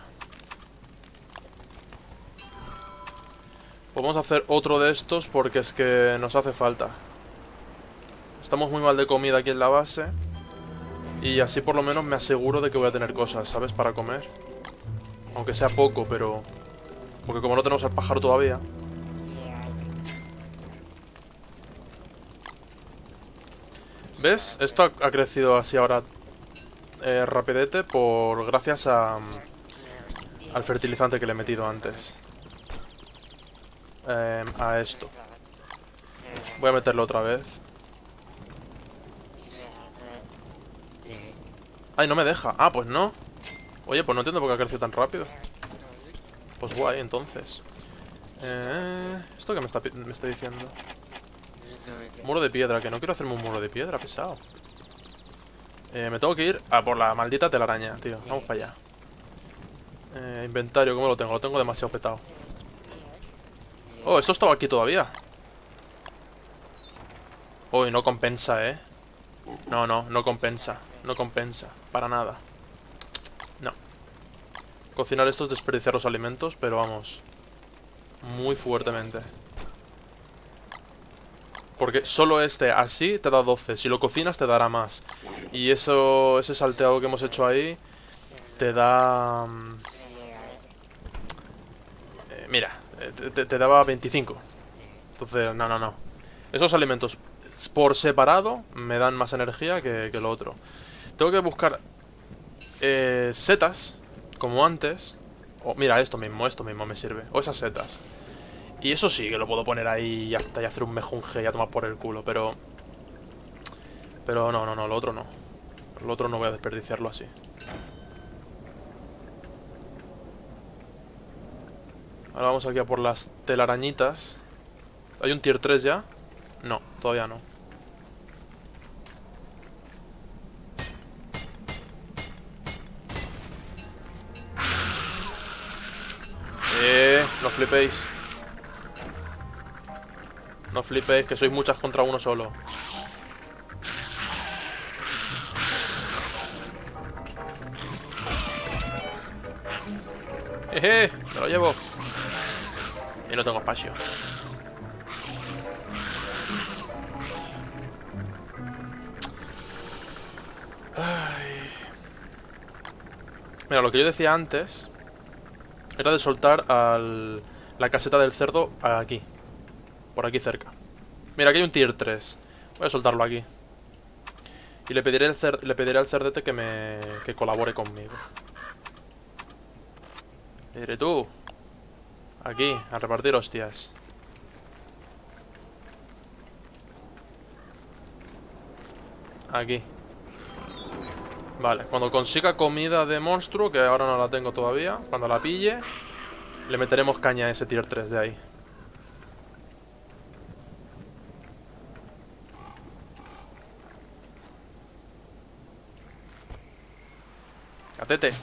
[SPEAKER 1] Podemos hacer otro de estos porque es que nos hace falta. Estamos muy mal de comida aquí en la base. Y así por lo menos me aseguro de que voy a tener cosas, ¿sabes? Para comer. Aunque sea poco, pero... Porque como no tenemos al pájaro todavía... ¿Ves? Esto ha, ha crecido así ahora eh, rapidete por... Gracias a... Al fertilizante que le he metido antes. Eh, a esto. Voy a meterlo otra vez. Ay, no me deja. Ah, pues no. Oye, pues no entiendo por qué ha crecido tan rápido. Pues guay, entonces. Eh, ¿Esto qué me está, me está diciendo? Muro de piedra, que no quiero hacerme un muro de piedra, pesado. Eh, me tengo que ir a por la maldita telaraña, tío. Vamos para allá. Eh, inventario, ¿cómo lo tengo? Lo tengo demasiado petado. Oh, esto estaba aquí todavía. Uy, no compensa, ¿eh? No, no, no compensa. No compensa, para nada. No. Cocinar esto es desperdiciar los alimentos, pero vamos, muy fuertemente. Porque solo este así te da doce. Si lo cocinas te dará más. Y eso, ese salteado que hemos hecho ahí te da... Eh, mira, te, te, te daba veinticinco. Entonces, no, no, no. Esos alimentos por separado me dan más energía que, que lo otro. Tengo que buscar eh, setas, como antes. O, mira, esto mismo, esto mismo me sirve. O esas setas. Y eso sí, que lo puedo poner ahí y hasta y hacer un mejunje y a tomar por el culo, pero... Pero no, no, no, lo otro no. Lo otro no voy a desperdiciarlo así. Ahora vamos aquí a por las telarañitas. ¿Hay un tier tres ya? No, todavía no. Eh, no flipéis. No flipéis, que sois muchas contra uno solo. Jeje, me lo llevo. Y no tengo espacio. Ay. Mira, lo que yo decía antes era de soltar al, la caseta del cerdo aquí. Por aquí cerca. Mira, aquí hay un tier tres. Voy a soltarlo aquí. Y le pediré, el cer le pediré al cerdete que me que colabore conmigo. Le diré, tú, aquí, a repartir hostias. Aquí. Vale, cuando consiga comida de monstruo, que ahora no la tengo todavía, cuando la pille, le meteremos caña a ese tier tres de ahí. Catete.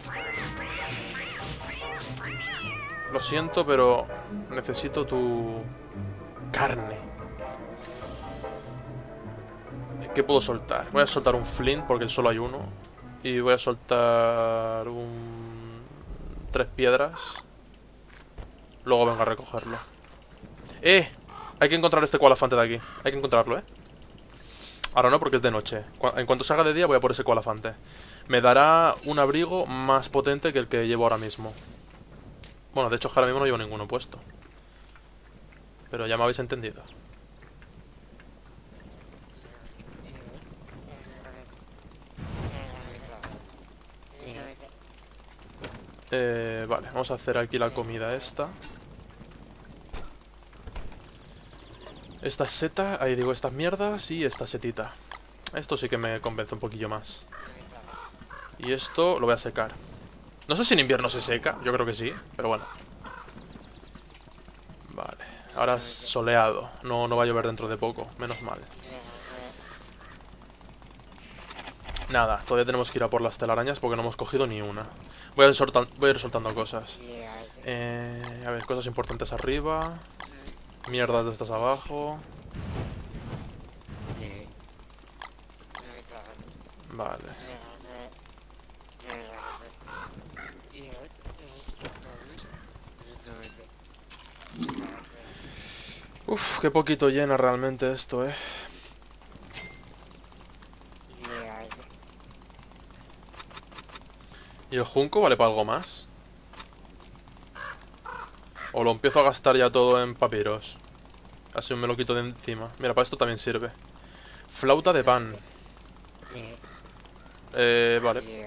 [SPEAKER 1] Lo siento, pero necesito tu carne. ¿Qué puedo soltar? Voy a soltar un flint porque solo hay uno. Y voy a soltar un... tres piedras. Luego vengo a recogerlo. ¡Eh! Hay que encontrar este coalafante de aquí. Hay que encontrarlo, ¿eh? Ahora no, porque es de noche. En cuanto se haga de día voy a por ese coalafante. Me dará un abrigo más potente que el que llevo ahora mismo. Bueno, de hecho ahora mismo no llevo ninguno puesto. Pero ya me habéis entendido. Eh, vale, vamos a hacer aquí la comida esta. Esta seta, ahí digo, estas mierdas y esta setita. Esto sí que me convence un poquillo más. Y esto lo voy a secar. No sé si en invierno se seca, yo creo que sí, pero bueno. Vale, ahora es soleado. No, no va a llover dentro de poco, menos mal. Nada, todavía tenemos que ir a por las telarañas porque no hemos cogido ni una. Voy a ir, soltan voy a ir soltando cosas. Eh, a ver, cosas importantes arriba. Mierdas de estas abajo. Vale. Uf, qué poquito llena realmente esto, eh. ¿Y el junco vale para algo más? O lo empiezo a gastar ya todo en papiros. Así me lo quito de encima. Mira, para esto también sirve. Flauta de pan. Eh, vale.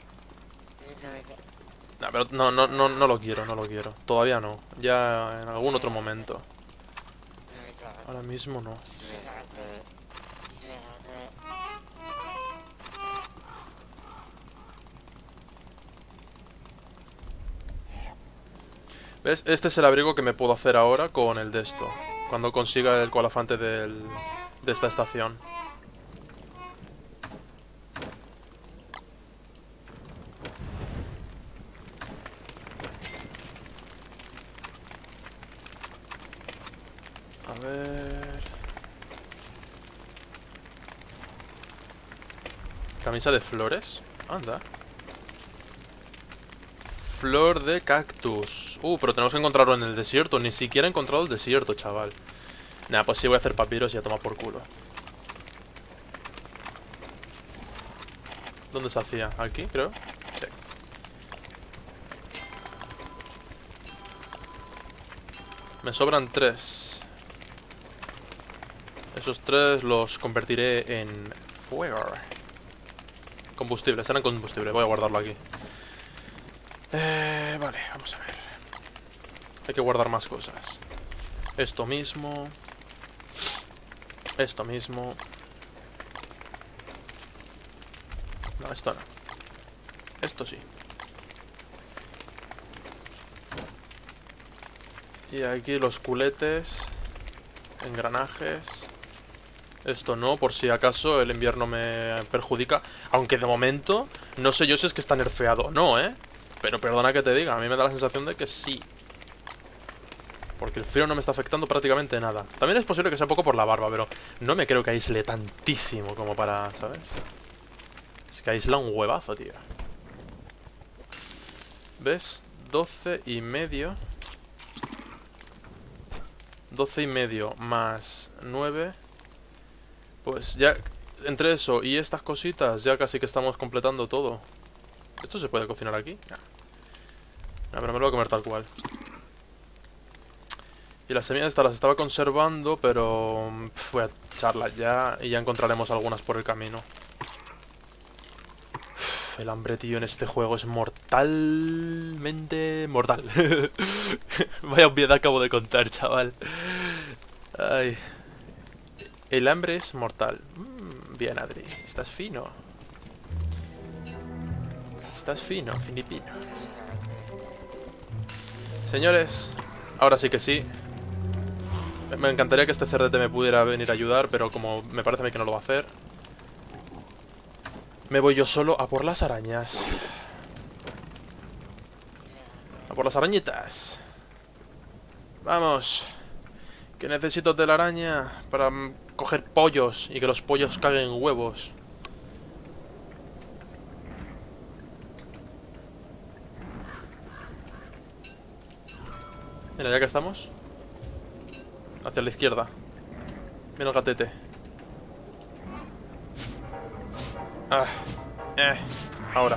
[SPEAKER 1] No, pero no, no, no, no lo quiero, no lo quiero. Todavía no. Ya en algún otro momento. Ahora mismo no. ¿Ves? Este es el abrigo que me puedo hacer ahora con el de esto. Cuando consiga el colafante del, de esta estación. A ver... Camisa de flores. Anda. Flor de cactus. Uh, pero tenemos que encontrarlo en el desierto. Ni siquiera he encontrado el desierto, chaval. Nah, pues sí voy a hacer papiros y a tomar por culo. ¿Dónde se hacía? ¿Aquí, creo? Sí. Me sobran tres. Esos tres los convertiré en fuego. Combustible, serán combustible. Voy a guardarlo aquí. Eh, vale, vamos a ver. Hay que guardar más cosas. Esto mismo. Esto mismo. No, esto no. Esto sí. Y aquí los culetes. Engranajes. Esto no, por si acaso el invierno me perjudica. Aunque de momento, no sé yo si es que está nerfeado o no, ¿eh? Pero perdona que te diga, a mí me da la sensación de que sí. Porque el frío no me está afectando prácticamente nada. También es posible que sea poco por la barba, pero no me creo que aísle tantísimo como para, ¿sabes? Es que aísla un huevazo, tío. ¿Ves? doce y medio. doce y medio más nueve. Pues ya, entre eso y estas cositas, ya casi que estamos completando todo. ¿Esto se puede cocinar aquí? No. No, pero me lo voy a comer tal cual. Y las semillas estas las estaba conservando, pero pf, voy a echarlas ya y ya encontraremos algunas por el camino. Uf, el hambre, tío, en este juego es mortalmente mortal. Vaya obviedad acabo de contar, chaval. Ay. El hambre es mortal. Mm, bien, Adri. Estás fino. Estás fino, finipino. Señores, ahora sí que sí. Me encantaría que este cerdete me pudiera venir a ayudar, pero como me parece a mí que no lo va a hacer, me voy yo solo a por las arañas. A por las arañitas. Vamos. Que necesito telaraña para coger pollos y que los pollos caguen huevos. Mira, ya que estamos. Hacia la izquierda. Mira el gatete. Ah, eh, ahora.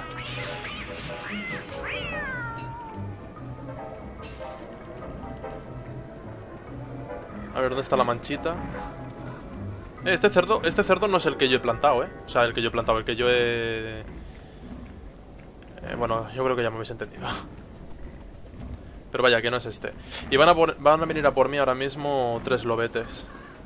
[SPEAKER 1] A ver, ¿dónde está la manchita? Eh, este cerdo, este cerdo no es el que yo he plantado, ¿eh? O sea, el que yo he plantado, el que yo he... Eh, bueno, yo creo que ya me habéis entendido. Pero vaya, que no es este. Y van a, por, van a venir a por mí ahora mismo tres lobetes.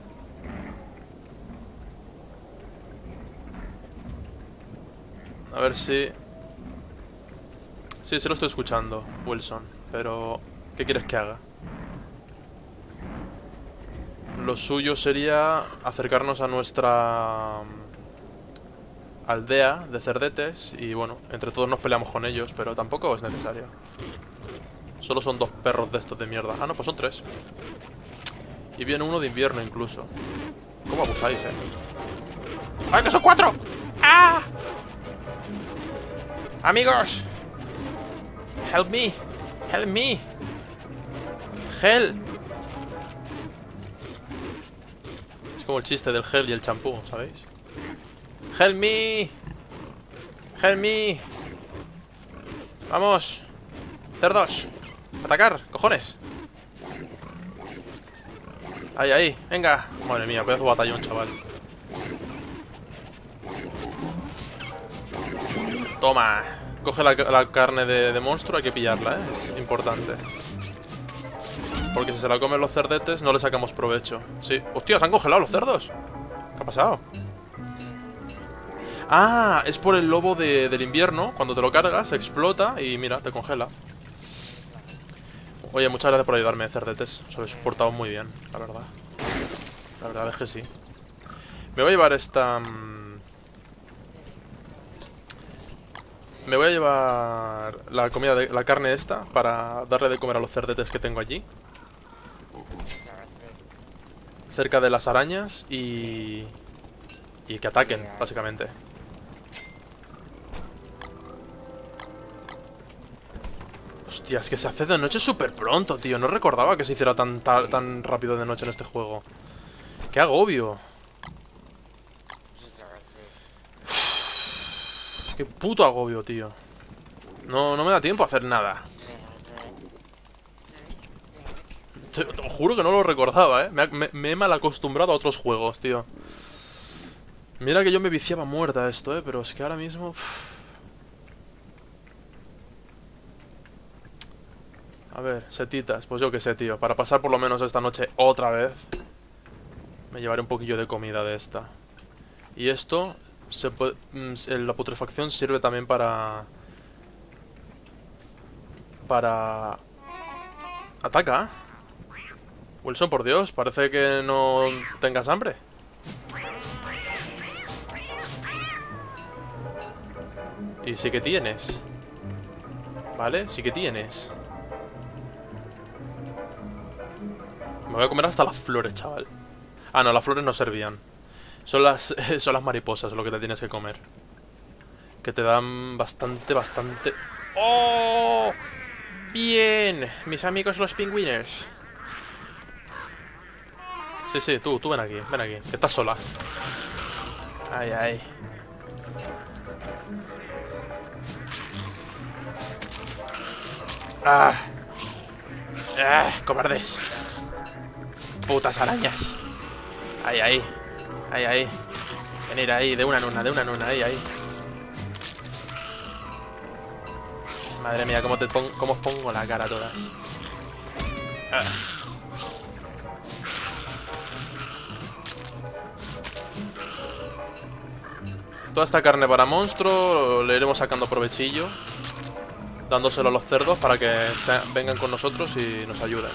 [SPEAKER 1] A ver si... Sí, sí lo estoy escuchando, Wilson. Pero... ¿qué quieres que haga? Lo suyo sería acercarnos a nuestra aldea de cerdetes y bueno, entre todos nos peleamos con ellos, pero tampoco es necesario. Solo son dos perros de estos de mierda. Ah, no, pues son tres. Y viene uno de invierno incluso. ¿Cómo abusáis, eh? ¡Ay, que son cuatro! ¡Ah! Amigos, help me, help me, help. Es como el chiste del gel y el champú, ¿sabéis? Help me, help me. Vamos, cerdos, atacar, cojones. Ahí, ahí, venga. Madre mía, pedazo de batallón, chaval. Toma. Coge la, la carne de, de monstruo, hay que pillarla, ¿eh? Es importante. Porque si se la comen los cerdetes, no le sacamos provecho. Sí. ¡Hostia, se han congelado los cerdos! ¿Qué ha pasado? Ah, es por el lobo de, del invierno. Cuando te lo cargas, explota y mira, te congela. Oye, muchas gracias por ayudarme, cerdetes. Os habéis portado muy bien, la verdad. La verdad es que sí. Me voy a llevar esta... Me voy a llevar la comida, de, la carne esta para darle de comer a los cerdetes que tengo allí. Cerca de las arañas y... Y que ataquen, básicamente. Hostia, es que se hace de noche súper pronto, tío. No recordaba que se hiciera tan, tan, tan rápido de noche en este juego. ¡Qué agobio! ¡Qué puto agobio, tío! No, no me da tiempo a hacer nada. Te, te juro que no lo recordaba, ¿eh? Me, me, me he mal acostumbrado a otros juegos, tío. Mira que yo me viciaba muerta a esto, ¿eh? Pero es que ahora mismo... Uff. A ver, setitas, pues yo qué sé, tío. Para pasar por lo menos esta noche otra vez, me llevaré un poquillo de comida de esta. Y esto, se puede, la putrefacción sirve también para... Para... Ataca. Wilson, por Dios, parece que no tengas hambre. Y sí que tienes. ¿Vale? Sí que tienes. Me voy a comer hasta las flores, chaval. Ah, no, las flores no servían. Son las, son las mariposas lo que te tienes que comer. Que te dan bastante, bastante... ¡Oh! Bien, mis amigos los pingüinos. Sí, sí, tú, tú ven aquí, ven aquí. Que estás sola. Ay, ay. Ah. Ah, cobardes. Putas arañas. Ahí, ahí. Ahí, ahí. Venir ahí, de una en una, de una en una, ahí, ahí. Madre mía, cómo, te pon cómo os pongo la cara a todas. Ah. Toda esta carne para monstruo le iremos sacando provechillo, dándoselo a los cerdos para que se vengan con nosotros y nos ayuden.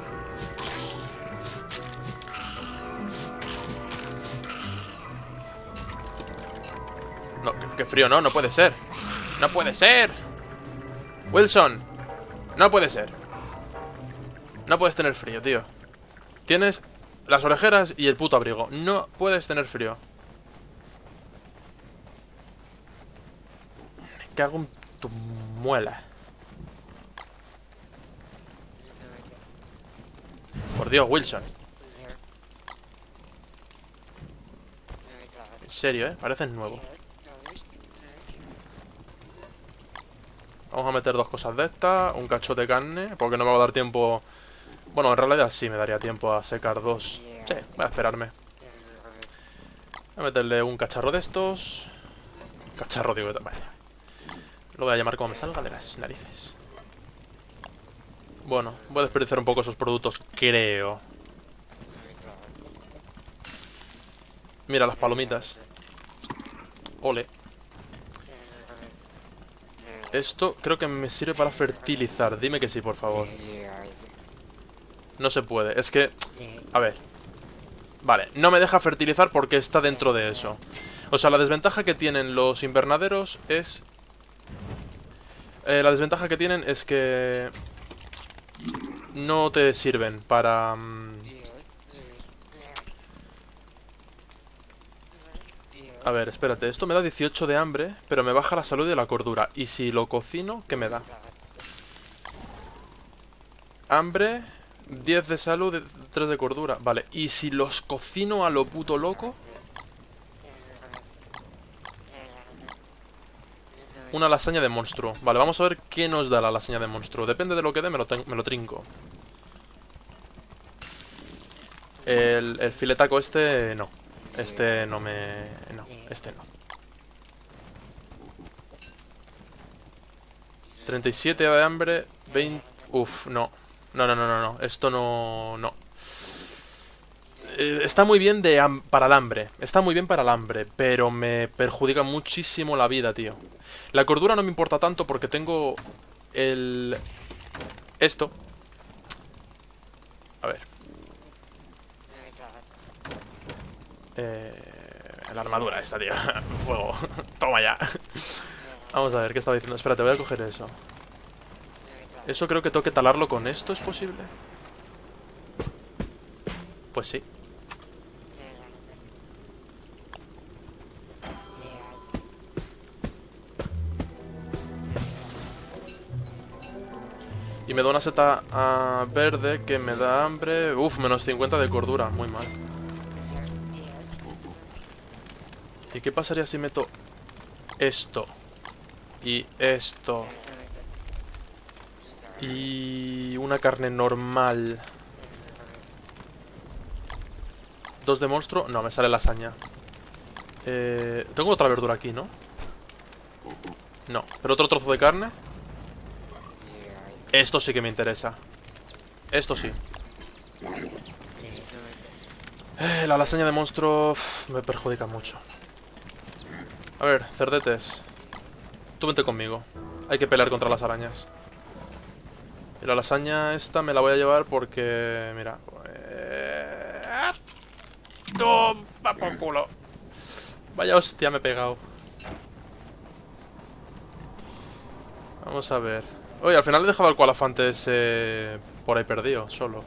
[SPEAKER 1] No, qué, qué frío, no, no puede ser. ¡No puede ser! Wilson, no puede ser. No puedes tener frío, tío. Tienes las orejeras y el puto abrigo. No puedes tener frío. Me cago en tu muela. Por Dios, Wilson. En serio, ¿eh? Pareces nuevo. Vamos a meter dos cosas de estas. Un cacho de carne, porque no me va a dar tiempo. Bueno, en realidad sí me daría tiempo a secar dos. Sí, voy a esperarme. Voy a meterle un cacharro de estos. Cacharro, digo, vale. Lo voy a llamar como me salga de las narices. Bueno, voy a desperdiciar un poco esos productos, creo. Mira las palomitas. Ole. Esto creo que me sirve para fertilizar. Dime que sí, por favor. No se puede. Es que... A ver. Vale, no me deja fertilizar porque está dentro de eso. O sea, la desventaja que tienen los invernaderos es... Eh, la desventaja que tienen es que... No te sirven para... A ver, espérate, esto me da dieciocho de hambre, pero me baja la salud y la cordura. Y si lo cocino, ¿qué me da? Hambre, diez de salud, tres de cordura. Vale, y si los cocino a lo puto loco... Una lasaña de monstruo. Vale, vamos a ver qué nos da la lasaña de monstruo. Depende de lo que dé, me lo, me lo trinco. El, el filetaco este, no. Este no me... No, este no. treinta y siete de hambre, veinte... Uf, no. No, no, no, no, no. Esto no... No. Eh, está muy bien de para el hambre. Está muy bien para el hambre, pero me perjudica muchísimo la vida, tío. La cordura no me importa tanto porque tengo el... Esto. A ver. Eh, la armadura esta, tío. Fuego. Toma ya. Vamos a ver, ¿qué estaba diciendo? Espérate, voy a coger eso. Eso creo que tengo que talarlo con esto, ¿es posible? Pues sí. Y me da una seta uh, verde que me da hambre. Uf, menos cincuenta de cordura, muy mal. ¿Y qué pasaría si meto esto? Y esto. Y una carne normal. Dos de monstruo. No, me sale lasaña. Eh, tengo otra verdura aquí, ¿no? No, pero otro trozo de carne. Esto sí que me interesa. Esto sí. Eh, la lasaña de monstruo uf, me perjudica mucho. A ver, cerdetes. Tú vente conmigo. Hay que pelear contra las arañas. Y la lasaña esta me la voy a llevar porque... Mira. Eh... ¡Toma por culo! Vaya hostia me he pegado. Vamos a ver. Oye, al final he dejado al Coalafante ese... por ahí perdido, solo.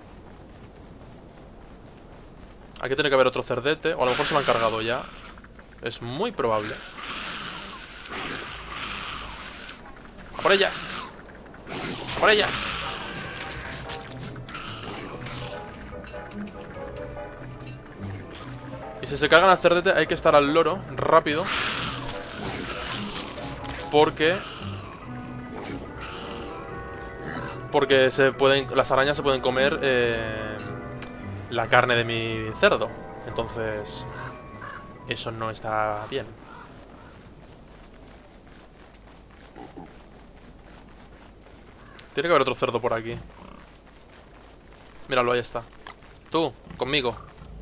[SPEAKER 1] Aquí tiene que haber otro cerdete. O a lo mejor se lo han cargado ya. Es muy probable. ¡A por ellas! ¡A por ellas! Y si se cargan al cerdete hay que estar al loro, rápido. Porque... Porque se pueden, las arañas se pueden comer eh, la carne de mi cerdo. Entonces, eso no está bien. Tiene que haber otro cerdo por aquí. Míralo, ahí está. Tú, conmigo.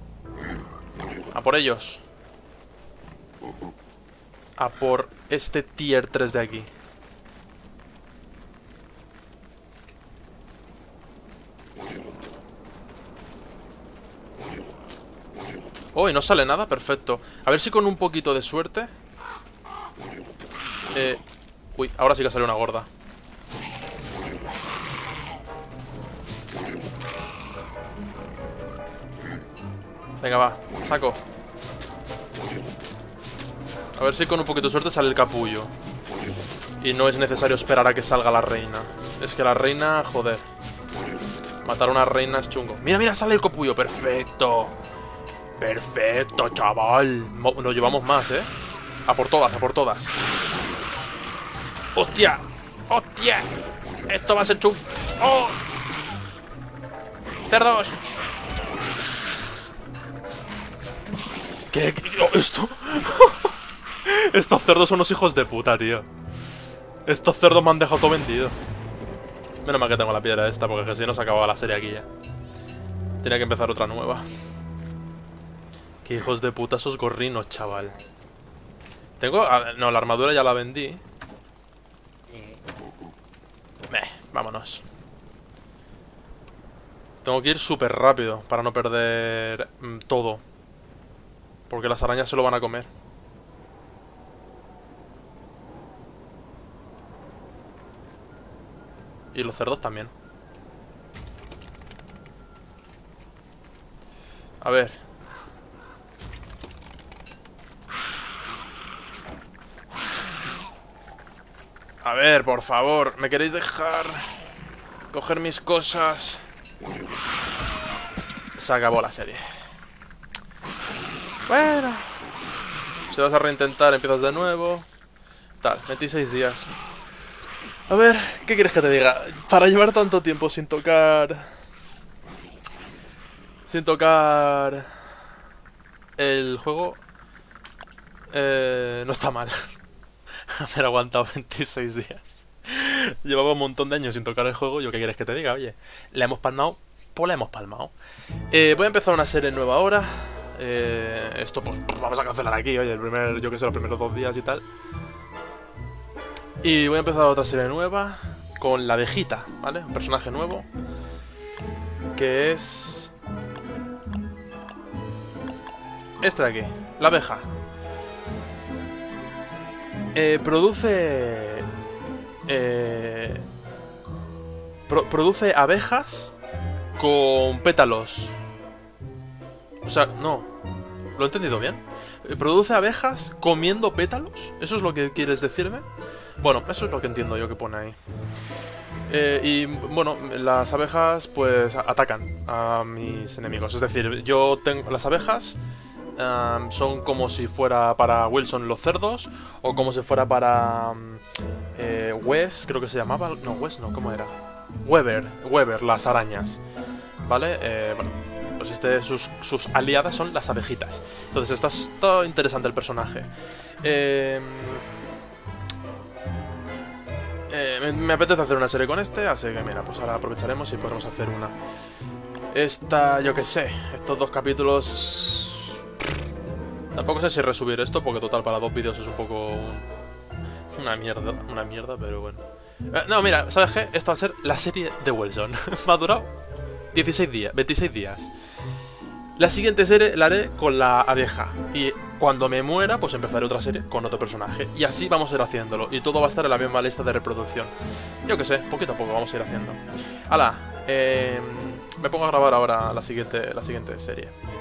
[SPEAKER 1] A por ellos. A por este tier tres de aquí. Oh, y no sale nada, perfecto. A ver si con un poquito de suerte. Eh... Uy, ahora sí que sale una gorda. Venga, va, saco. A ver si con un poquito de suerte sale el capullo. Y no es necesario esperar a que salga la reina. Es que la reina, joder. Matar a una reina es chungo. Mira, mira, sale el capullo, perfecto. Perfecto, chaval. Nos llevamos más, ¿eh? A por todas, a por todas. ¡Hostia! ¡Hostia! Esto va a ser chungo. ¡Oh! ¡Cerdos! ¿Qué? ¿Qué? Oh, ¿esto? Estos cerdos son unos hijos de puta, tío. Estos cerdos me han dejado todo vendido. Menos mal que tengo la piedra esta, porque si no se acababa la serie aquí ya. Tenía que empezar otra nueva. Qué hijos de puta esos gorrinos, chaval. Tengo... No, la armadura ya la vendí. Meh, vámonos. Tengo que ir súper rápido para no perder mm, todo. Porque las arañas se lo van a comer. Y los cerdos también. A ver. A ver, por favor. ¿Me queréis dejar coger mis cosas? Se acabó la serie. Bueno. Si vas a reintentar, empiezas de nuevo. Tal, veintiséis días. A ver, ¿qué quieres que te diga? Para llevar tanto tiempo sin tocar... Sin tocar... El juego... Eh, no está mal. Haber aguantado veintiséis días. Llevaba un montón de años sin tocar el juego. ¿Yo qué quieres que te diga? Oye, la hemos palmado, pues la hemos palmado. Eh, voy a empezar una serie nueva ahora. Eh, esto pues vamos a cancelar aquí, oye, el primer, yo que sé, los primeros dos días y tal. Y voy a empezar otra serie nueva con la abejita, ¿vale? Un personaje nuevo que es este de aquí, la abeja. Eh, produce... Eh, pro, produce abejas con pétalos. O sea, no. ¿Lo he entendido bien? Eh, ¿Produce abejas comiendo pétalos? ¿Eso es lo que quieres decirme? Bueno, eso es lo que entiendo yo que pone ahí. Eh, y bueno, las abejas pues atacan a mis enemigos. Es decir, yo tengo las abejas... Um, son como si fuera para Wilson los cerdos, o como si fuera para um, eh, Wes, creo que se llamaba. No, Wes no, ¿cómo era? Weber, Weber, las arañas. ¿Vale? Eh, bueno, pues este, sus, sus aliadas son las abejitas. Entonces está, está interesante el personaje. Eh, eh, me, me apetece hacer una serie con este, así que mira, pues ahora aprovecharemos y podremos hacer una. Esta, yo que sé, estos dos capítulos... Tampoco sé si resubir esto, porque total para dos vídeos es un poco... Una mierda, una mierda, pero bueno. Eh, no, mira, ¿sabes qué? Esto va a ser la serie de Wilson. Me ha durado dieciséis días, veintiséis días. La siguiente serie la haré con la abeja. Y cuando me muera, pues empezaré otra serie con otro personaje. Y así vamos a ir haciéndolo. Y todo va a estar en la misma lista de reproducción. Yo que sé, poquito a poco vamos a ir haciendo. Hala, eh, me pongo a grabar ahora la siguiente, la siguiente serie.